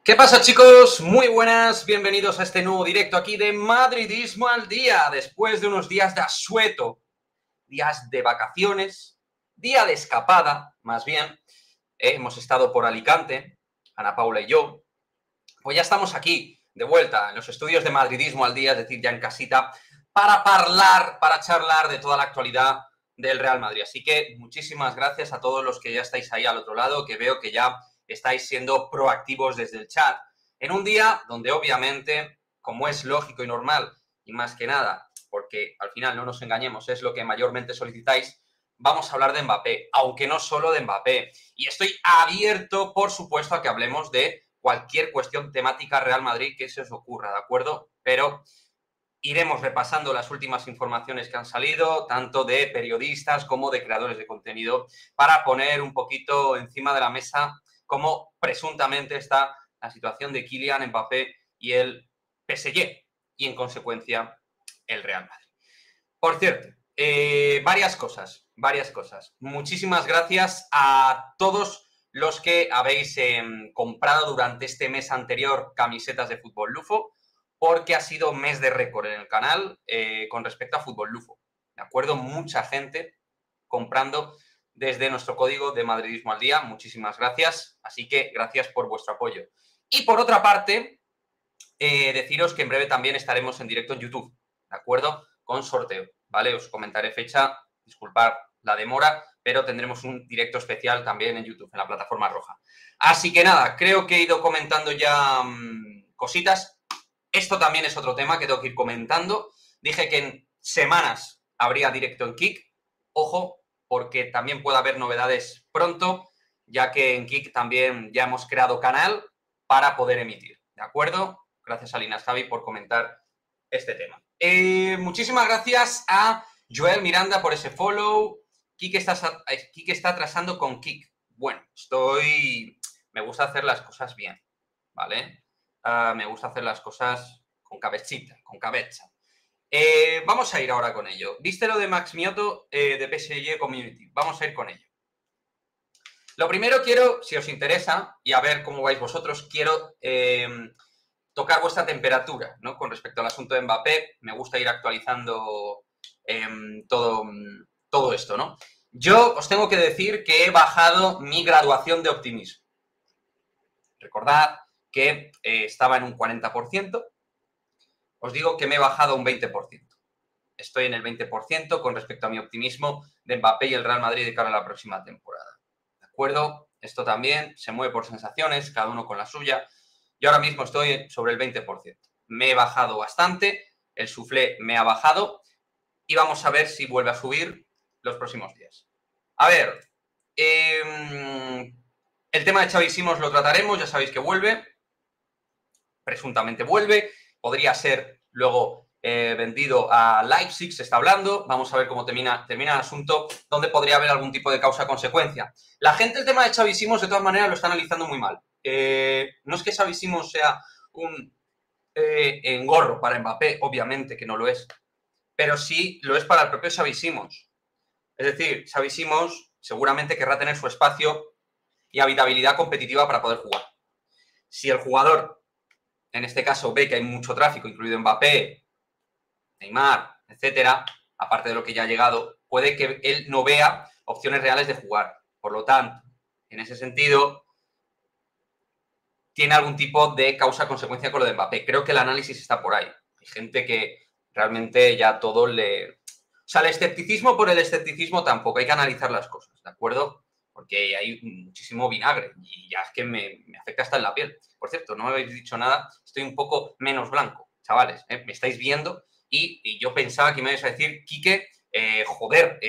¿Qué pasa, chicos? Muy buenas, bienvenidos a este nuevo directo aquí de Madridismo al Día, después de unos días de asueto, días de vacaciones, día de escapada, más bien. Hemos estado por Alicante, Ana Paula y yo. Pues ya estamos aquí, de vuelta, en los estudios de Madridismo al Día, es decir, ya en casita, para charlar de toda la actualidad del Real Madrid. Así que muchísimas gracias a todos los que ya estáis ahí al otro lado, que veo que ya estáis siendo proactivos desde el chat. En un día donde obviamente, como es lógico y normal, y más que nada, porque al final no nos engañemos, es lo que mayormente solicitáis, vamos a hablar de Mbappé, aunque no solo de Mbappé. Y estoy abierto, por supuesto, a que hablemos de cualquier cuestión temática Real Madrid que se os ocurra, ¿de acuerdo? Pero iremos repasando las últimas informaciones que han salido, tanto de periodistas como de creadores de contenido, para poner un poquito encima de la mesa cómo presuntamente está la situación de Kylian Mbappé y el PSG, y en consecuencia el Real Madrid. Por cierto, varias cosas. Muchísimas gracias a todos los que habéis comprado durante este mes anterior camisetas de Fútbol Lufo, porque ha sido mes de récord en el canal con respecto a Fútbol Lufo. ¿De acuerdo? Mucha gente comprando desde nuestro código de Madridismo al Día. Muchísimas gracias. Así que gracias por vuestro apoyo. Y por otra parte, deciros que en breve también estaremos en directo en YouTube, ¿de acuerdo? Con sorteo, ¿vale? Os comentaré fecha, disculpad la demora, pero tendremos un directo especial también en YouTube, en la plataforma roja. Así que nada, creo que he ido comentando ya cositas. Esto también es otro tema que tengo que ir comentando. Dije que en semanas habría directo en Kick. Ojo, porque también puede haber novedades pronto, ya que en Kick también ya hemos creado canal para poder emitir, ¿de acuerdo? Gracias a Linas Javi por comentar este tema. Muchísimas gracias a Joel Miranda por ese follow. Kik está atrasando con Kick. Bueno, me gusta hacer las cosas bien, ¿vale? Me gusta hacer las cosas con cabecita, con cabeza. Vamos a ir ahora con ello. ¿Viste lo de Max Mioto de PSG Community? Vamos a ir con ello. Lo primero quiero, si os interesa, y a ver cómo vais vosotros, quiero tocar vuestra temperatura, ¿no? Con respecto al asunto de Mbappé. Me gusta ir actualizando todo esto, ¿no? Yo os tengo que decir que he bajado mi graduación de optimismo. Recordad que estaba en un 40%. Os digo que me he bajado un 20%. Estoy en el 20% con respecto a mi optimismo de Mbappé y el Real Madrid de cara a la próxima temporada. ¿De acuerdo? Esto también se mueve por sensaciones, cada uno con la suya. Yo ahora mismo estoy sobre el 20%. Me he bajado bastante, el soufflé me ha bajado y vamos a ver si vuelve a subir los próximos días. A ver, el tema de Xavi Simons lo trataremos, ya sabéis que vuelve, presuntamente vuelve, podría ser luego vendido a Leipzig, se está hablando, vamos a ver cómo termina el asunto, donde podría haber algún tipo de causa-consecuencia. La gente el tema de Xavi Simons de todas maneras lo está analizando muy mal. No es que Xavi Simons sea un engorro para Mbappé, obviamente que no lo es, pero sí lo es para el propio Xavi Simons. Es decir, Xavi Simons seguramente querrá tener su espacio y habitabilidad competitiva para poder jugar. Si el jugador, en este caso, ve que hay mucho tráfico, incluido Mbappé, Neymar, etcétera, aparte de lo que ya ha llegado, puede que él no vea opciones reales de jugar. Por lo tanto, en ese sentido, tiene algún tipo de causa-consecuencia con lo de Mbappé. Creo que el análisis está por ahí. Hay gente que realmente ya todo le... O sea, el escepticismo por el escepticismo tampoco. Hay que analizar las cosas, ¿de acuerdo? Porque hay muchísimo vinagre y ya es que me afecta hasta en la piel. Por cierto, no me habéis dicho nada. Estoy un poco menos blanco, chavales. Me estáis viendo y yo pensaba que me ibais a decir, Quique, joder,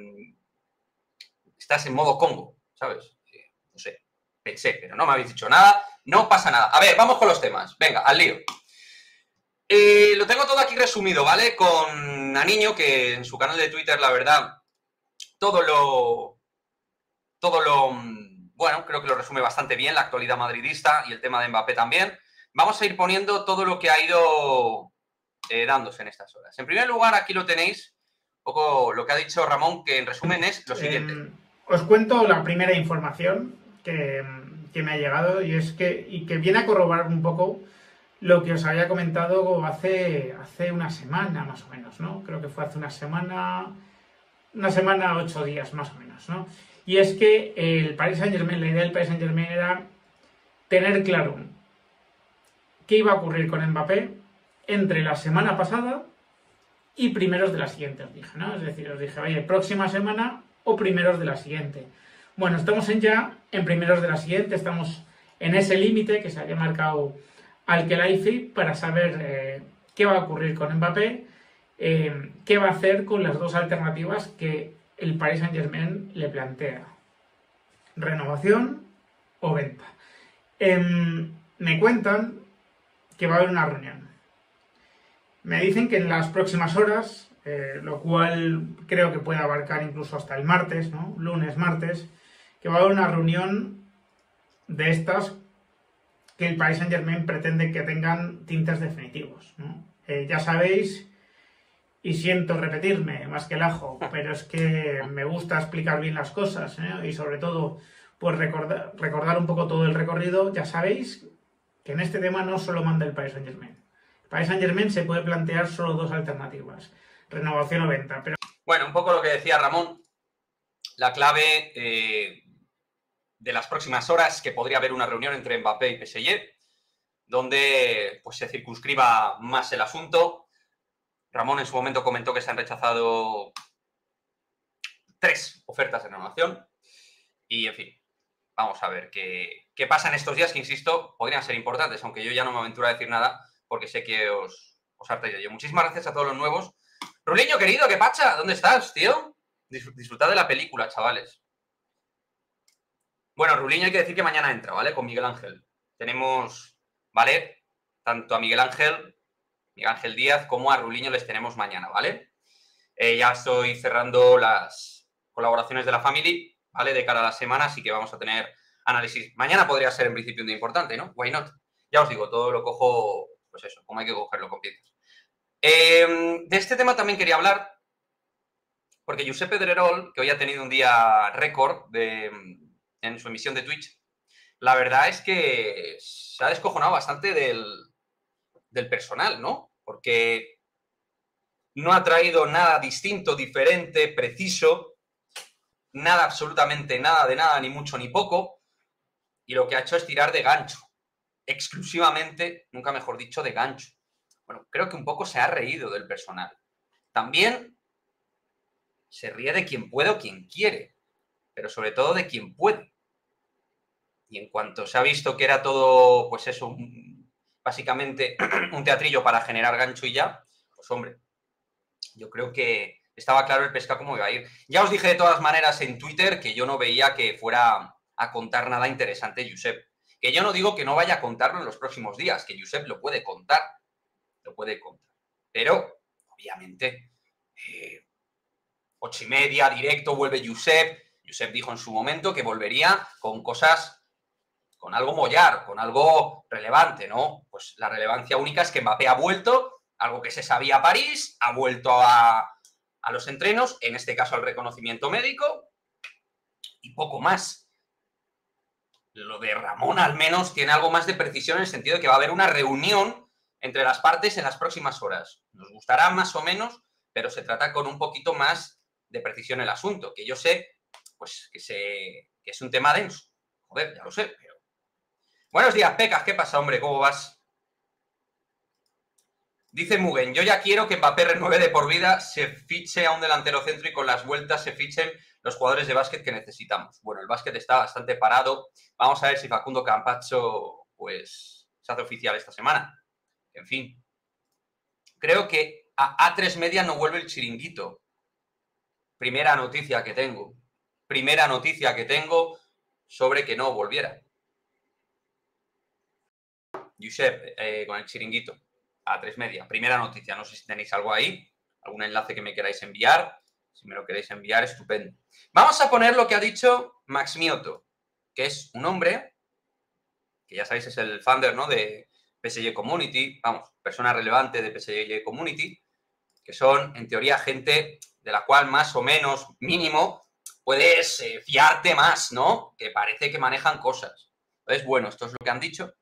estás en modo Congo, ¿sabes? No sé, pensé, pero no me habéis dicho nada. No pasa nada. A ver, vamos con los temas. Venga, al lío. Lo tengo todo aquí resumido, ¿vale? Con Aniño, que en su canal de Twitter, la verdad, todo lo... Bueno, creo que lo resume bastante bien, la actualidad madridista y el tema de Mbappé también. Vamos a ir poniendo todo lo que ha ido dándose en estas horas. En primer lugar, aquí lo tenéis, un poco lo que ha dicho Ramón, que en resumen es lo siguiente. Os cuento la primera información que me ha llegado y que viene a corroborar un poco lo que os había comentado hace una semana más o menos, ¿no? Creo que fue hace una semana, 8 días más o menos, ¿no? Y es que el Paris Saint-Germain, la idea del Paris Saint-Germain era tener claro qué iba a ocurrir con Mbappé entre la semana pasada y primeros de la siguiente, os dije, ¿no? Es decir, os dije, oye, próxima semana o primeros de la siguiente. Bueno, estamos ya en primeros de la siguiente, estamos en ese límite que se había marcado Al-Khelaifi para saber qué va a ocurrir con Mbappé, qué va a hacer con las dos alternativas que el Paris Saint-Germain le plantea. Renovación o venta. Me cuentan que va a haber una reunión. Me dicen que en las próximas horas, lo cual creo que puede abarcar incluso hasta el martes, ¿no? Lunes, martes, que va a haber una reunión de estas que el Paris Saint-Germain pretende que tengan tintes definitivos, ¿no? Ya sabéis, y siento repetirme más que el ajo, pero es que me gusta explicar bien las cosas, ¿eh? Y sobre todo, pues recordar un poco todo el recorrido. Ya sabéis que en este tema no solo manda el Paris Saint-Germain. El Paris Saint-Germain se puede plantear solo dos alternativas, renovación o venta. Pero... Bueno, un poco lo que decía Ramón, la clave de las próximas horas, que podría haber una reunión entre Mbappé y PSG, donde pues, se circunscriba más el asunto. Ramón en su momento comentó que se han rechazado 3 ofertas de renovación. Y, en fin, vamos a ver qué pasa en estos días, que, insisto, podrían ser importantes, aunque yo ya no me aventuro a decir nada, porque sé que os hartáis de ello. Muchísimas gracias a todos los nuevos. Ruliño, querido, ¿qué pacha? ¿Dónde estás, tío? Disfrutad de la película, chavales. Bueno, Ruliño hay que decir que mañana entra, ¿vale? Con Miguel Ángel. Tenemos, ¿vale? Tanto a Miguel Ángel Díaz, como a Ruliño les tenemos mañana, ¿vale? Ya estoy cerrando las colaboraciones de la Family, ¿vale? De cara a la semana, así que vamos a tener análisis. Mañana podría ser en principio un día importante, ¿no? Why not? Ya os digo, todo lo cojo, pues eso, como hay que cogerlo con piezas. De este tema también quería hablar, porque Josep Pedrerol, que hoy ha tenido un día récord en su emisión de Twitch, la verdad es que se ha descojonado bastante del personal, ¿no? Porque no ha traído nada distinto, diferente, preciso, nada, absolutamente nada de nada, ni mucho ni poco, y lo que ha hecho es tirar de gancho, exclusivamente, nunca mejor dicho, de gancho. Bueno, creo que un poco se ha reído del personal. También se ríe de quien puede o quien quiere, pero sobre todo de quien puede. Y en cuanto se ha visto que era todo, pues eso, básicamente un teatrillo para generar gancho y ya, pues hombre, yo creo que estaba claro el pescado cómo iba a ir. Ya os dije de todas maneras en Twitter que yo no veía que fuera a contar nada interesante Josep. Que yo no digo que no vaya a contarlo en los próximos días, que Josep lo puede contar. Lo puede contar. Pero, obviamente, 8:30, directo, vuelve Josep. Josep dijo en su momento que volvería con cosas, con algo mollar, con algo relevante, ¿no? Pues la relevancia única es que Mbappé ha vuelto, algo que se sabía a París, ha vuelto a los entrenos, en este caso al reconocimiento médico, y poco más. Lo de Ramón al menos tiene algo más de precisión en el sentido de que va a haber una reunión entre las partes en las próximas horas. Nos gustará más o menos, pero se trata con un poquito más de precisión el asunto, que yo sé, pues, que es un tema denso. Joder, ya lo sé, pero... Buenos días, Pecas, ¿qué pasa, hombre? ¿Cómo vas? Dice Mugen, yo ya quiero que Mbappé renueve de por vida, se fiche a un delantero centro y con las vueltas se fichen los jugadores de básquet que necesitamos. Bueno, el básquet está bastante parado. Vamos a ver si Facundo Campazzo, pues, se hace oficial esta semana. En fin. Creo que a A3 Media no vuelve el chiringuito. Primera noticia que tengo. Primera noticia que tengo sobre que no volviera. Josep, con el chiringuito. A3 Media. Primera noticia. No sé si tenéis algo ahí. Algún enlace que me queráis enviar. Si me lo queréis enviar, estupendo. Vamos a poner lo que ha dicho Max Mioto, que es un hombre que ya sabéis es el founder, ¿no?, de PSG Community. Vamos, persona relevante de PSG Community, que son, en teoría, gente de la cual más o menos, mínimo, puedes fiarte más, ¿no? Que parece que manejan cosas. Entonces, bueno, esto es lo que han dicho.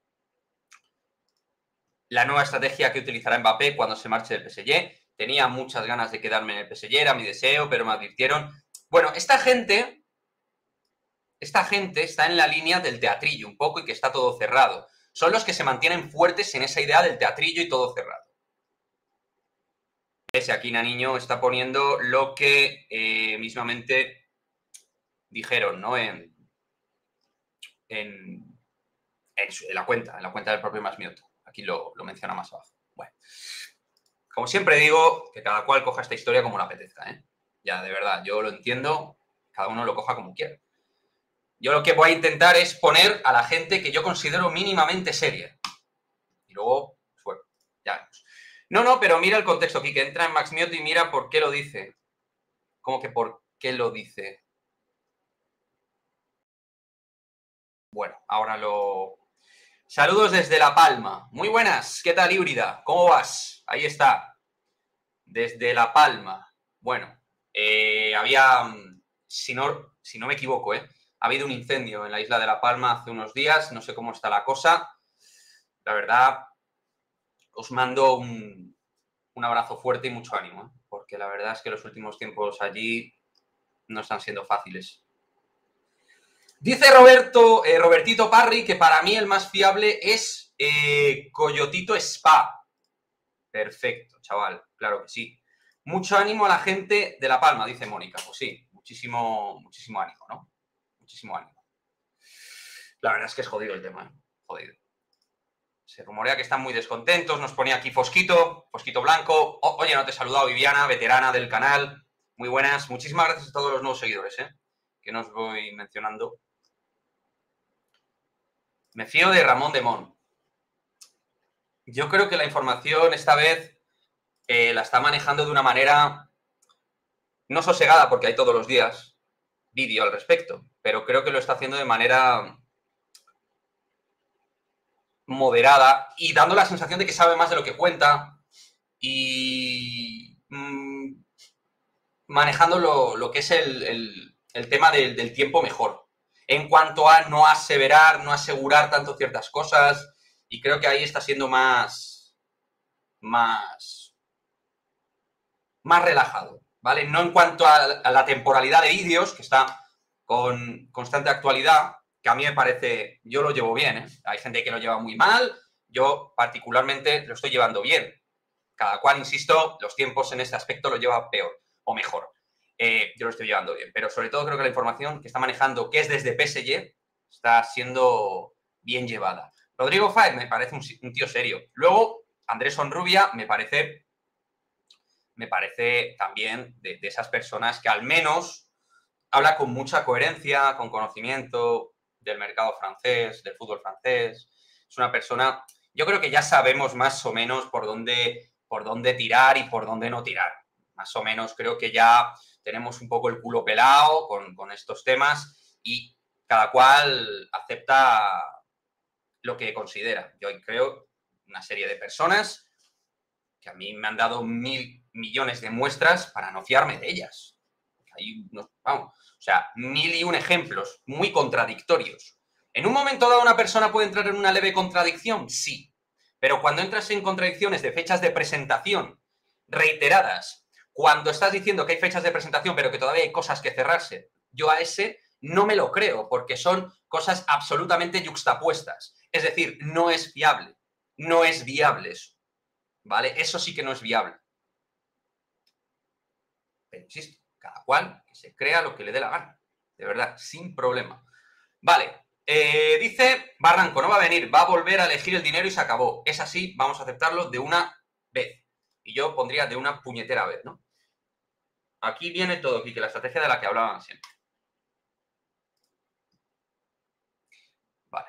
La nueva estrategia que utilizará Mbappé cuando se marche del PSG. Tenía muchas ganas de quedarme en el PSG, era mi deseo, pero me advirtieron. Bueno, esta gente está en la línea del teatrillo un poco y que está todo cerrado. Son los que se mantienen fuertes en esa idea del teatrillo y todo cerrado. Ese aquí Naniño está poniendo lo que mismamente dijeron, ¿no? En la cuenta del propio Masmiot. Aquí lo menciona más abajo. Bueno, como siempre digo, que cada cual coja esta historia como le apetezca, ¿eh? Ya, de verdad, yo lo entiendo, cada uno lo coja como quiera. Yo lo que voy a intentar es poner a la gente que yo considero mínimamente seria. Y luego, bueno, ya vemos. No, pero mira el contexto aquí, que entra en Masmiot y mira por qué lo dice. ¿Cómo que por qué lo dice? Bueno, ahora lo... Saludos desde La Palma. Muy buenas. ¿Qué tal, híbrida? ¿Cómo vas? Ahí está. Desde La Palma. Bueno, había... Si no me equivoco, ha habido un incendio en la isla de La Palma hace unos días. No sé cómo está la cosa. La verdad, os mando un abrazo fuerte y mucho ánimo, porque la verdad es que los últimos tiempos allí no están siendo fáciles. Dice Robertito Parry que para mí el más fiable es Coyotito Spa. Perfecto, chaval, claro que sí. Mucho ánimo a la gente de La Palma, dice Mónica. Pues sí, muchísimo ánimo, ¿no? Muchísimo ánimo. La verdad es que es jodido el tema, ¿eh? Jodido. Se rumorea que están muy descontentos. Nos ponía aquí Fosquito Blanco. Oye, no te he saludado, Viviana, veterana del canal. Muy buenas. Muchísimas gracias a todos los nuevos seguidores, que nos voy mencionando. Me fío de Ramón de Mon. Yo creo que la información esta vez la está manejando de una manera no sosegada, porque hay todos los días vídeo al respecto, pero creo que lo está haciendo de manera moderada y dando la sensación de que sabe más de lo que cuenta y manejando lo que es el tema del tiempo mejor. En cuanto a no aseverar, no asegurar tanto ciertas cosas, y creo que ahí está siendo más relajado, ¿vale? No en cuanto a la temporalidad de vídeos, que está con constante actualidad, que a mí me parece, yo lo llevo bien, ¿eh? Hay gente que lo lleva muy mal, yo particularmente lo estoy llevando bien. Cada cual, insisto, los tiempos en este aspecto lo lleva peor o mejor. Yo lo estoy llevando bien, pero sobre todo creo que la información que está manejando, que es desde PSG, está siendo bien llevada. Rodrigo Fáez me parece un tío serio. Luego, Andrés Onrubia me parece también de esas personas que al menos habla con mucha coherencia, con conocimiento del mercado francés, del fútbol francés. Es una persona, yo creo que ya sabemos más o menos por dónde tirar y por dónde no tirar. Más o menos creo que ya tenemos un poco el culo pelado con estos temas y cada cual acepta lo que considera. Yo creo una serie de personas que a mí me han dado 1.000 millones de muestras para no fiarme de ellas. Hay vamos, o sea, 1.001 ejemplos muy contradictorios. ¿En un momento dado una persona puede entrar en una leve contradicción? Sí. Pero cuando entras en contradicciones de fechas de presentación reiteradas, cuando estás diciendo que hay fechas de presentación pero que todavía hay cosas que cerrarse, yo a ese no me lo creo porque son cosas absolutamente yuxtapuestas. Es decir, no es fiable, no es viable eso. ¿Vale? Eso sí que no es viable. Pero insisto, cada cual que se crea lo que le dé la gana. De verdad, sin problema. Vale, dice Barranco, no va a venir, va a volver a elegir el dinero y se acabó. Es así, vamos a aceptarlo de una vez. Y yo pondría de una puñetera vez, ¿no? Aquí viene todo, aquí, que la estrategia de la que hablaban siempre. Vale.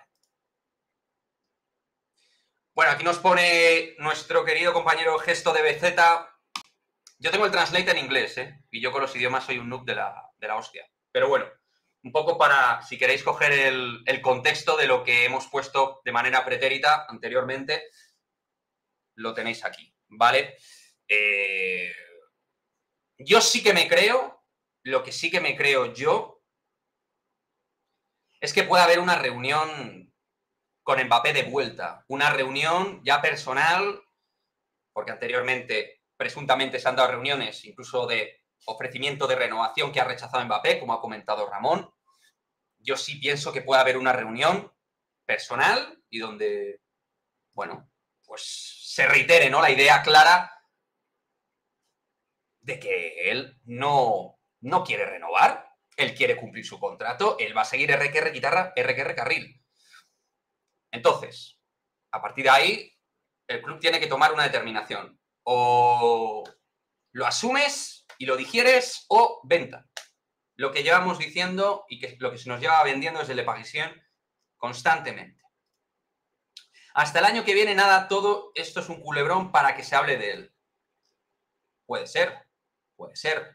Bueno, aquí nos pone nuestro querido compañero Gesto de BZ. Yo tengo el translate en inglés, y yo con los idiomas soy un noob de la hostia. Pero bueno, un poco para, si queréis coger el contexto de lo que hemos puesto de manera pretérita anteriormente, lo tenéis aquí, ¿vale? Yo sí que me creo, lo que sí que me creo yo, es que puede haber una reunión con Mbappé de vuelta, una reunión ya personal, porque anteriormente presuntamente se han dado reuniones incluso de ofrecimiento de renovación que ha rechazado Mbappé, como ha comentado Ramón. Yo sí pienso que puede haber una reunión personal y donde, bueno, pues se reitere, ¿no?, la idea clara de que él no quiere renovar, él quiere cumplir su contrato, él va a seguir RQR guitarra, RQR carril. Entonces, a partir de ahí, el club tiene que tomar una determinación. O lo asumes y lo digieres, o venta. Lo que llevamos diciendo y que lo que se nos lleva vendiendo desde Le Parisien constantemente. Hasta el año que viene, nada, todo esto es un culebrón para que se hable de él. Puede ser, puede ser.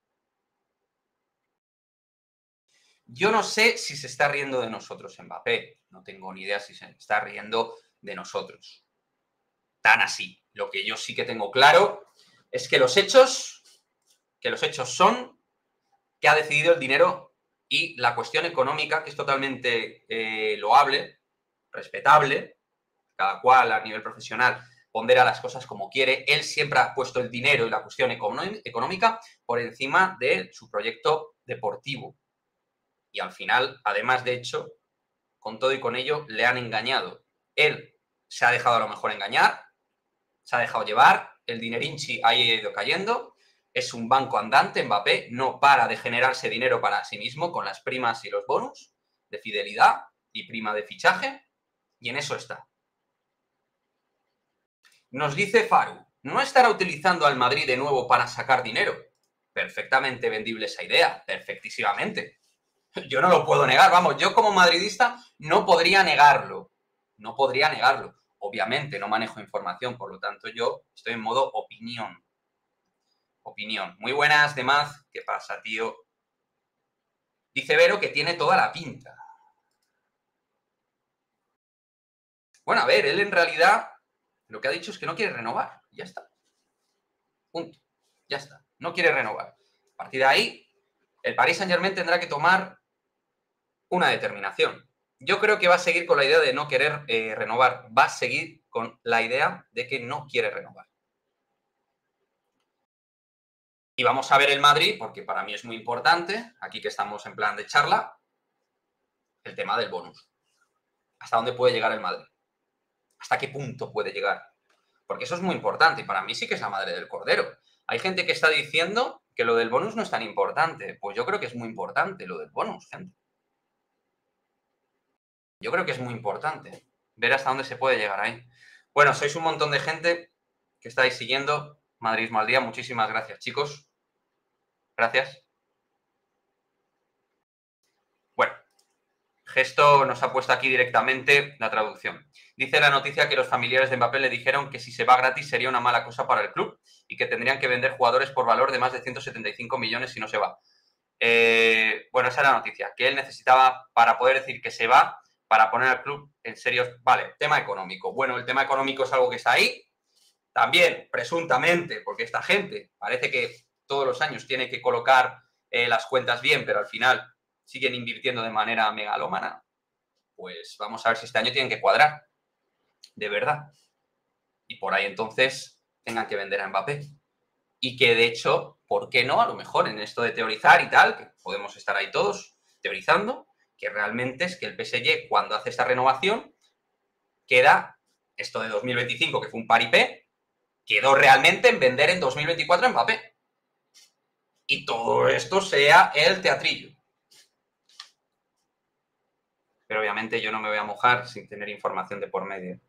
Yo no sé si se está riendo de nosotros Mbappé. No tengo ni idea si se está riendo de nosotros. Tan así. Lo que yo sí que tengo claro es que los hechos son que ha decidido el dinero y la cuestión económica, que es totalmente loable, respetable, cada cual a nivel profesional pondera las cosas como quiere. Él siempre ha puesto el dinero y la cuestión económica por encima de su proyecto deportivo. Y al final, además, de hecho, con todo y con ello, le han engañado. Él se ha dejado a lo mejor engañar, se ha dejado llevar, el dinerinchi ahí ha ido cayendo, es un banco andante, Mbappé, no para de generarse dinero para sí mismo con las primas y los bonus de fidelidad y prima de fichaje, y en eso está. Nos dice Faru, ¿no estará utilizando al Madrid de nuevo para sacar dinero? Perfectamente vendible esa idea, perfectísimamente. Yo no lo puedo negar, vamos, yo como madridista no podría negarlo. No podría negarlo. Obviamente no manejo información, por lo tanto yo estoy en modo opinión. Opinión. Muy buenas, Demaz. ¿Qué pasa, tío? Dice Vero que tiene toda la pinta. Bueno, a ver, él en realidad lo que ha dicho es que no quiere renovar. Ya está. Punto. Ya está. No quiere renovar. A partir de ahí, el Paris Saint-Germain tendrá que tomar una determinación. Yo creo que va a seguir con la idea de no querer renovar. Va a seguir con la idea de que no quiere renovar. Y vamos a ver el Madrid, porque para mí es muy importante, aquí que estamos en plan de charla, el tema del bonus. ¿Hasta dónde puede llegar el Madrid? ¿Hasta qué punto puede llegar? Porque eso es muy importante y para mí sí que es la madre del cordero. Hay gente que está diciendo que lo del bonus no es tan importante. Pues yo creo que es muy importante lo del bonus, gente. Yo creo que es muy importante ver hasta dónde se puede llegar ahí. Bueno, sois un montón de gente que estáis siguiendo Madridismo al Día. Muchísimas gracias, chicos. Gracias. Bueno, Gesto nos ha puesto aquí directamente la traducción. Dice la noticia que los familiares de Mbappé le dijeron que si se va gratis sería una mala cosa para el club y que tendrían que vender jugadores por valor de más de 175 millones si no se va. Bueno, esa es la noticia, que él necesitaba para poder decir que se va, para poner al club en serios... Vale, tema económico. Bueno, el tema económico es algo que está ahí. También, presuntamente, porque esta gente parece que todos los años tiene que colocar las cuentas bien, pero al final siguen invirtiendo de manera megalómana. Pues vamos a ver si este año tienen que cuadrar. De verdad. Y por ahí entonces tengan que vender a Mbappé. Y que de hecho, ¿por qué no? A lo mejor en esto de teorizar y tal, que podemos estar ahí todos teorizando, que realmente es que el PSG, cuando hace esta renovación, queda esto de 2025, que fue un paripé, quedó realmente en vender en 2024 Mbappé. Y todo esto sea el teatrillo. Pero obviamente yo no me voy a mojar sin tener información de por medio.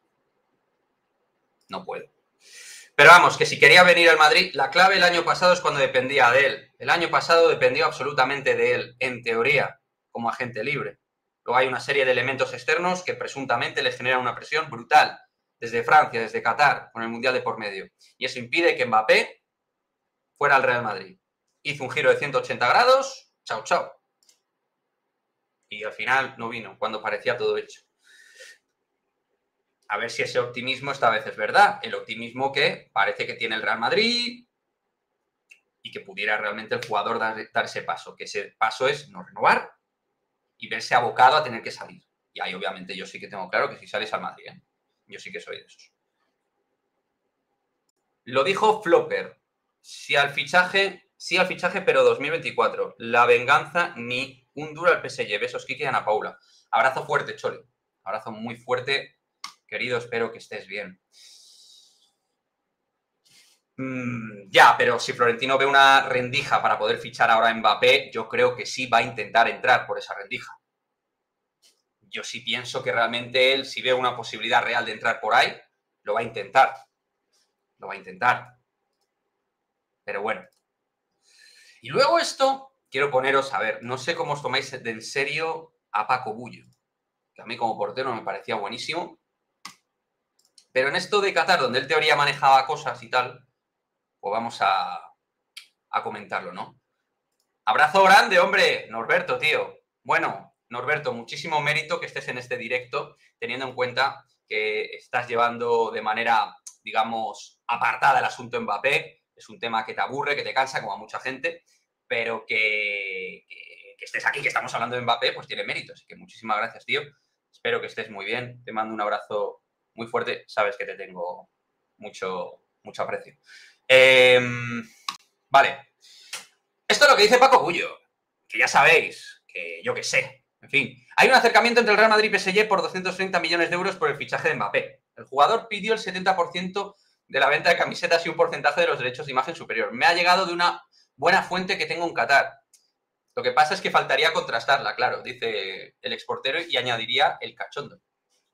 No puedo. Pero vamos, que si quería venir al Madrid, la clave el año pasado es cuando dependía de él. El año pasado dependió absolutamente de él, en teoría, como agente libre. Luego hay una serie de elementos externos que presuntamente le generan una presión brutal, desde Francia, desde Qatar, con el Mundial de por medio. Y eso impide que Mbappé fuera al Real Madrid. Hizo un giro de 180 grados, chao, chao. Y al final no vino, cuando parecía todo hecho. A ver si ese optimismo esta vez es verdad. El optimismo que parece que tiene el Real Madrid y que pudiera realmente el jugador dar ese paso. Que ese paso es no renovar y verse abocado a tener que salir. Y ahí obviamente yo sí que tengo claro que si sales al Madrid, ¿eh? Yo sí que soy de esos. Lo dijo Flopper. Sí al fichaje, pero 2024. La venganza ni un duro al PSG. Besos, Kiki y Ana Paula. Abrazo fuerte, Chole. Abrazo muy fuerte. Querido, espero que estés bien. Ya, pero si Florentino ve una rendija para poder fichar ahora a Mbappé, yo creo que sí va a intentar entrar por esa rendija. Yo sí pienso que realmente él, si ve una posibilidad real de entrar por ahí, lo va a intentar. Lo va a intentar. Pero bueno. Y luego esto, quiero poneros, a ver, no sé cómo os tomáis de en serio a Paco Bullo, que a mí como portero me parecía buenísimo. Pero en esto de Qatar, donde él teoría manejaba cosas y tal, pues vamos a comentarlo, ¿no? Abrazo grande, hombre, Norberto, tío. Bueno, Norberto, muchísimo mérito que estés en este directo, teniendo en cuenta que estás llevando de manera, digamos, apartada el asunto Mbappé. Es un tema que te aburre, que te cansa, como a mucha gente, pero que estés aquí, que estamos hablando de Mbappé, pues tiene mérito. Así que muchísimas gracias, tío. Espero que estés muy bien. Te mando un abrazo muy fuerte. Sabes que te tengo mucho aprecio. Vale. Esto es lo que dice Paco Bullo, que ya sabéis, que yo qué sé. En fin, hay un acercamiento entre el Real Madrid y PSG por 230 millones de euros por el fichaje de Mbappé. El jugador pidió el 70% de la venta de camisetas y un porcentaje de los derechos de imagen superior. Me ha llegado de una buena fuente que tengo en Qatar. Lo que pasa es que faltaría contrastarla, claro, dice el exportero y añadiría el cachondo.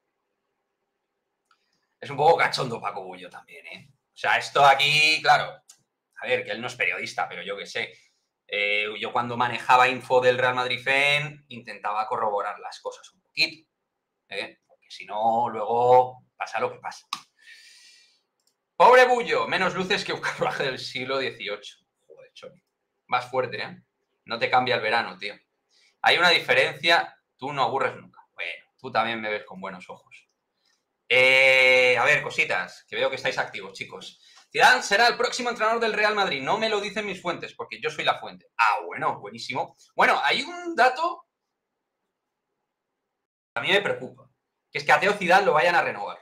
Es un poco cachondo Paco Bullo también, ¿eh? O sea, esto aquí, claro, a ver, que él no es periodista, pero yo qué sé. Yo cuando manejaba info del Real Madrid FEN intentaba corroborar las cosas un poquito, porque si no, luego pasa lo que pasa. Pobre Bullo, menos luces que un carruaje del siglo XVIII. Joder, Choni. Más fuerte, ¿eh? No te cambia el verano, tío. Hay una diferencia, tú no aburres nunca. Bueno, tú también me ves con buenos ojos. A ver, cositas, que veo que estáis activos, chicos. Zidane será el próximo entrenador del Real Madrid. No me lo dicen mis fuentes, porque yo soy la fuente. Ah, bueno, buenísimo. Bueno, hay un dato que a mí me preocupa, que es que a Teo Zidane lo vayan a renovar.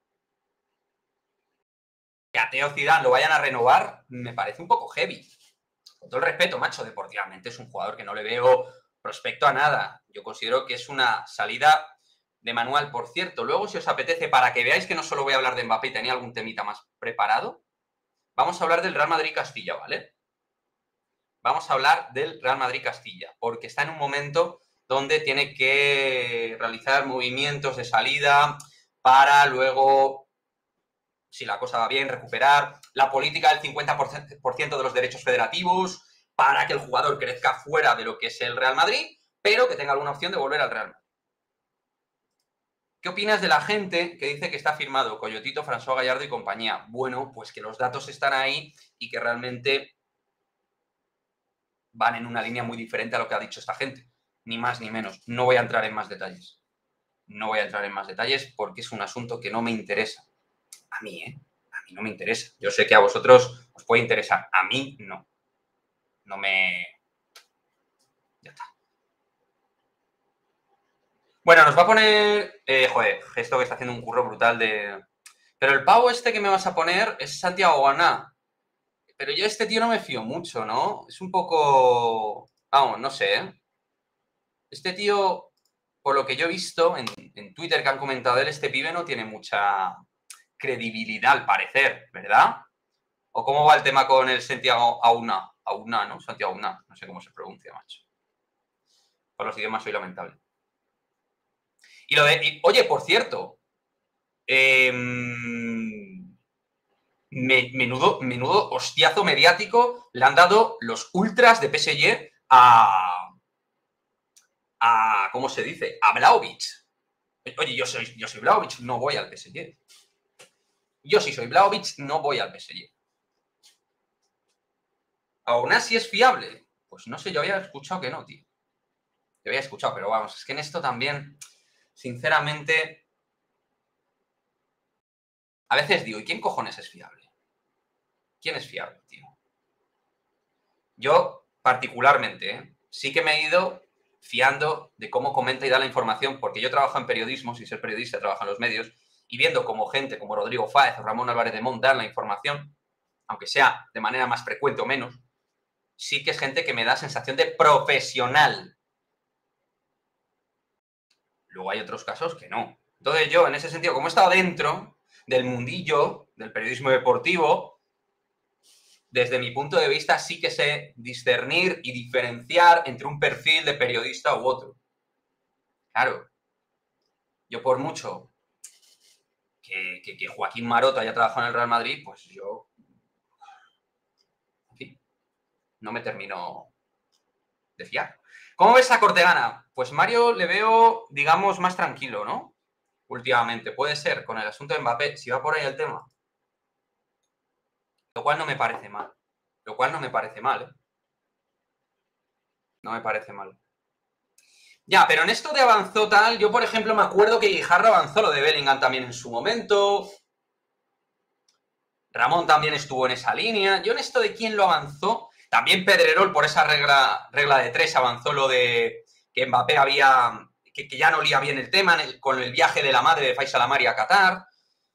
Que a Teo Zidane lo vayan a renovar me parece un poco heavy. Con todo el respeto, macho, deportivamente es un jugador que no le veo prospecto a nada. Yo considero que es una salida de manual, por cierto. Luego, si os apetece, para que veáis que no solo voy a hablar de Mbappé y tenía algún temita más preparado, vamos a hablar del Real Madrid-Castilla, ¿vale? Vamos a hablar del Real Madrid-Castilla, porque está en un momento donde tiene que realizar movimientos de salida para luego, si la cosa va bien, recuperar la política del 50% de los derechos federativos para que el jugador crezca fuera de lo que es el Real Madrid, pero que tenga alguna opción de volver al Real Madrid. ¿Qué opinas de la gente que dice que está firmado Coyotito, François Gallardo y compañía? Bueno, pues que los datos están ahí y que realmente van en una línea muy diferente a lo que ha dicho esta gente. Ni más ni menos. No voy a entrar en más detalles. No voy a entrar en más detalles porque es un asunto que no me interesa. A mí, ¿eh? A mí no me interesa. Yo sé que a vosotros os puede interesar. A mí no. No me... Ya está. Bueno, nos va a poner... joder, esto que está haciendo un curro brutal de... Pero el pavo este que me vas a poner es Santiago Guaná. Pero yo este tío no me fío mucho, ¿no? Es un poco... Vamos, no sé, ¿eh? Este tío, por lo que yo he visto en Twitter que han comentado de él, este pibe no tiene mucha credibilidad al parecer, ¿verdad? ¿O cómo va el tema con el Santiago Auna? Auna, ¿no? Santiago Auna, no sé cómo se pronuncia, macho. Por los idiomas soy lamentable. Y lo de... oye, por cierto, menudo hostiazo mediático le han dado los ultras de PSG a ¿cómo se dice? A Vlahovic. Oye, yo soy Vlahovic, no voy al PSG. Yo si soy Vlahovic, no voy al PSG. Aún así es fiable. Pues no sé, yo había escuchado que no, tío. Yo había escuchado, pero vamos, es que en esto también, sinceramente, a veces digo, ¿y quién cojones es fiable? ¿Quién es fiable, tío? Yo, particularmente, sí que me he ido fiando de cómo comenta y da la información, porque yo trabajo en periodismo, sin ser periodista, trabajo en los medios, y viendo como gente como Rodrigo Fáez o Ramón Álvarez de Mont dan la información, aunque sea de manera más frecuente o menos, sí que es gente que me da sensación de profesional. Luego hay otros casos que no. Entonces yo, en ese sentido, como he estado dentro del mundillo del periodismo deportivo, desde mi punto de vista sí que sé discernir y diferenciar entre un perfil de periodista u otro. Claro, yo por mucho que Joaquín Maroto haya trabajado en el Real Madrid, pues yo, en fin, no me termino de fiar. ¿Cómo ves a Cortegana? Pues Mario le veo, digamos, más tranquilo, ¿no? Últimamente, puede ser, con el asunto de Mbappé, si va por ahí el tema. Lo cual no me parece mal. Lo cual no me parece mal, ¿eh? No me parece mal. Ya, pero en esto de avanzó tal, yo por ejemplo me acuerdo que Guijarro avanzó lo de Bellingham también en su momento. Ramón también estuvo en esa línea. Yo en esto de quién lo avanzó, también Pedrerol por esa regla de tres avanzó lo de que Mbappé había, que ya no olía bien el tema con el viaje de la madre de Faisal Amari a Qatar.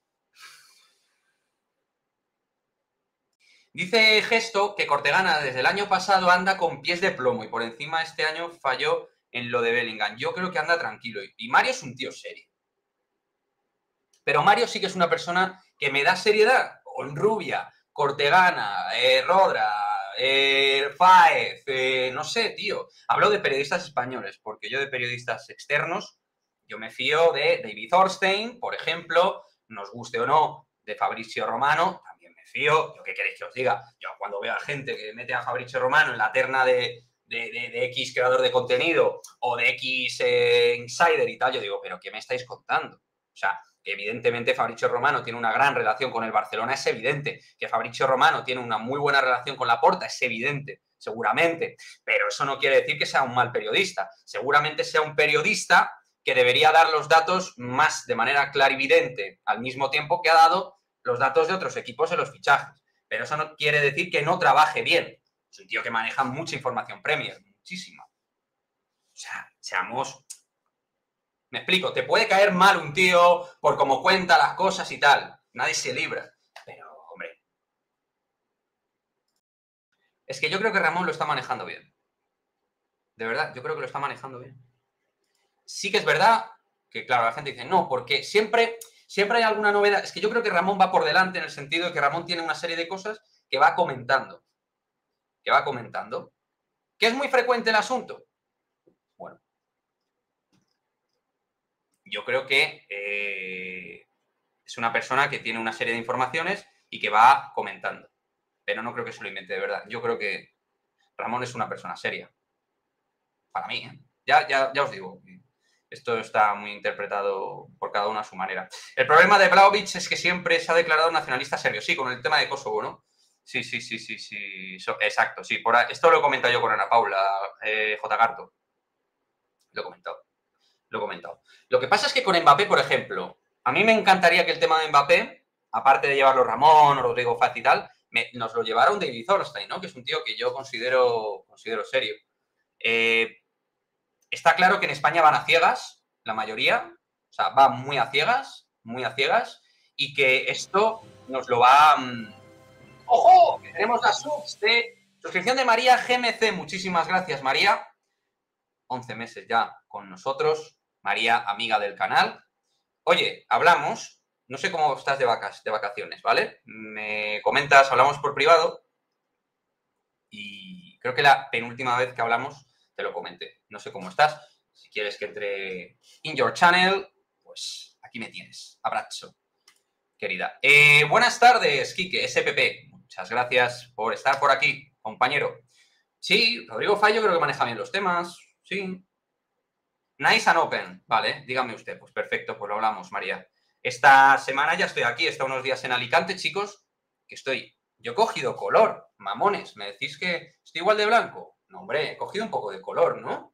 Dice Gesto que Cortegana desde el año pasado anda con pies de plomo y por encima este año falló en lo de Bellingham. Yo creo que anda tranquilo. Y Mario es un tío serio. Pero Mario sí que es una persona que me da seriedad. Honrubia, Cortegana, Rodra, Fáez, no sé, tío. Hablo de periodistas españoles, porque yo de periodistas externos, yo me fío de David Orstein, por ejemplo, nos guste o no, de Fabrizio Romano, también me fío. ¿Yo qué queréis que os diga? Yo cuando veo a gente que mete a Fabrizio Romano en la terna de X creador de contenido o de X insider y tal, yo digo, ¿pero qué me estáis contando? O sea, que evidentemente Fabrizio Romano tiene una gran relación con el Barcelona, es evidente. Que Fabrizio Romano tiene una muy buena relación con Laporta, es evidente, seguramente. Pero eso no quiere decir que sea un mal periodista. Seguramente sea un periodista que debería dar los datos más de manera clarividente, al mismo tiempo que ha dado los datos de otros equipos en los fichajes. Pero eso no quiere decir que no trabaje bien. Es un tío que maneja mucha información Premier, muchísima. O sea, seamos... Me explico, te puede caer mal un tío por cómo cuenta las cosas y tal. Nadie se libra. Pero, hombre. Es que yo creo que Ramón lo está manejando bien. De verdad, yo creo que lo está manejando bien. Sí que es verdad que, claro, la gente dice, no, porque siempre hay alguna novedad. Es que yo creo que Ramón va por delante en el sentido de que Ramón tiene una serie de cosas que va comentando. Que va comentando. ¿Que es muy frecuente el asunto? Bueno. Yo creo que es una persona que tiene una serie de informaciones y que va comentando. Pero no creo que se lo invente de verdad. Yo creo que Ramón es una persona seria. Para mí, ¿eh? Ya os digo. Esto está muy interpretado por cada uno a su manera. El problema de Vlahovic es que siempre se ha declarado nacionalista serbio. Sí, con el tema de Kosovo, ¿no? Sí. Exacto, sí. Esto lo he comentado yo con Ana Paula, J. Garto. Lo he comentado. Lo que pasa es que con Mbappé, por ejemplo, a mí me encantaría que el tema de Mbappé, aparte de llevarlo Ramón o Rodrigo Faz y tal, nos lo llevara un David Orstein, ¿no? Que es un tío que yo considero serio. Está claro que en España van a ciegas, la mayoría, o sea, va muy a ciegas, y que esto nos lo va... ¡Ojo! Que tenemos la suscripción de María GMC. Muchísimas gracias, María. 11 meses ya con nosotros. María, amiga del canal. Oye, hablamos, no sé cómo estás de vacaciones, ¿vale? Me comentas, hablamos por privado y creo que la penúltima vez que hablamos te lo comenté. No sé cómo estás. Si quieres que entre in your channel, pues aquí me tienes. Abrazo, querida. Buenas tardes, Quique, SPP. Muchas gracias por estar por aquí, compañero. Sí, Rodrigo Fallo creo que maneja bien los temas. Sí. Nice and open. Vale, dígame usted. Pues perfecto, pues lo hablamos, María. Esta semana ya estoy aquí, he estado unos días en Alicante, chicos, que estoy... Yo he cogido color, mamones. ¿Me decís que estoy igual de blanco? No, hombre, he cogido un poco de color, ¿no?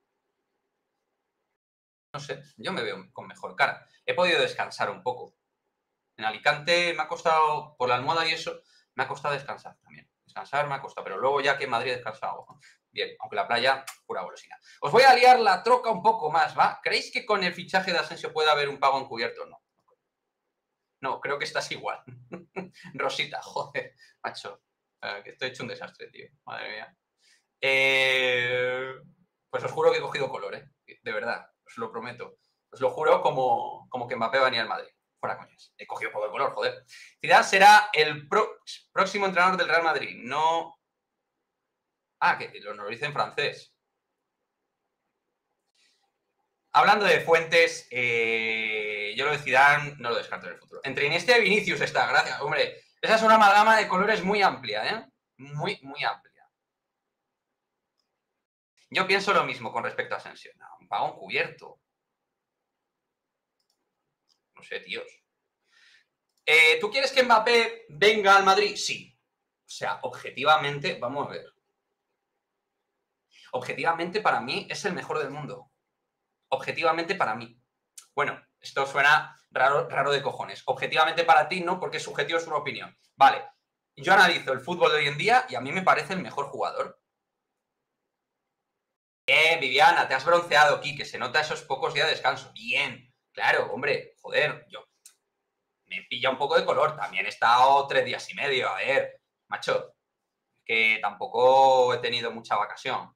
No sé, yo me veo con mejor cara. He podido descansar un poco. En Alicante me ha costado, por la almohada y eso, me ha costado descansar también. Descansar me ha costado, pero luego ya que en Madrid he descansado bien, aunque la playa, pura golosina. Os voy a liar la troca un poco más, ¿va? ¿Creéis que con el fichaje de Asensio puede haber un pago encubierto? No. No, creo que estás igual. Rosita, joder, macho. Que estoy hecho un desastre, tío. Madre mía. Pues os juro que he cogido color, ¿eh? De verdad, os lo prometo. Os lo juro como que Mbappé va a venir al Madrid. Fuera coñas. He cogido poco de color, joder. Zidane será el próximo entrenador del Real Madrid. No... Ah, que nos lo dice en francés. Hablando de fuentes, yo lo de Zidane no lo descarto en el futuro. Entre Iniesta y Vinicius está, gracias. Hombre, esa es una amalgama de colores muy amplia, ¿eh? Muy, muy amplia. Yo pienso lo mismo con respecto a Asensio. No, un pago encubierto. No sé, tíos. ¿Tú quieres que Mbappé venga al Madrid? Sí. O sea, objetivamente, vamos a ver. Objetivamente, para mí, es el mejor del mundo. Objetivamente, para mí. Bueno, esto suena raro de cojones. Objetivamente para ti, no, porque subjetivo es una opinión. Vale, yo analizo el fútbol de hoy en día y a mí me parece el mejor jugador. Viviana, te has bronceado aquí, que se nota esos pocos días de descanso. Bien, claro, hombre, joder, yo me pilla un poco de color. También he estado 3 días y medio. A ver, macho, que tampoco he tenido mucha vacación.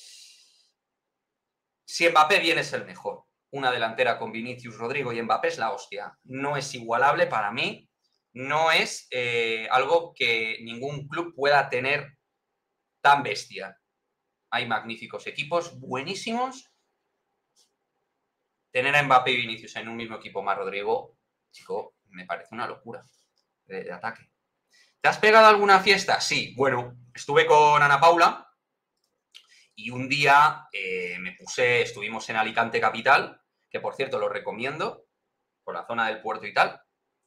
Si Mbappé viene es el mejor. Una delantera con Vinicius, Rodrigo y Mbappé es la hostia. No es igualable para mí. No es algo que ningún club pueda tener tan bestia. Hay magníficos equipos, buenísimos. Tener a Mbappé y Vinicius en un mismo equipo más Rodrigo, chico, me parece una locura de ataque. ¿Te has pegado alguna fiesta? Sí, bueno, estuve con Ana Paula y un día estuvimos en Alicante Capital, que por cierto lo recomiendo, por la zona del puerto y tal,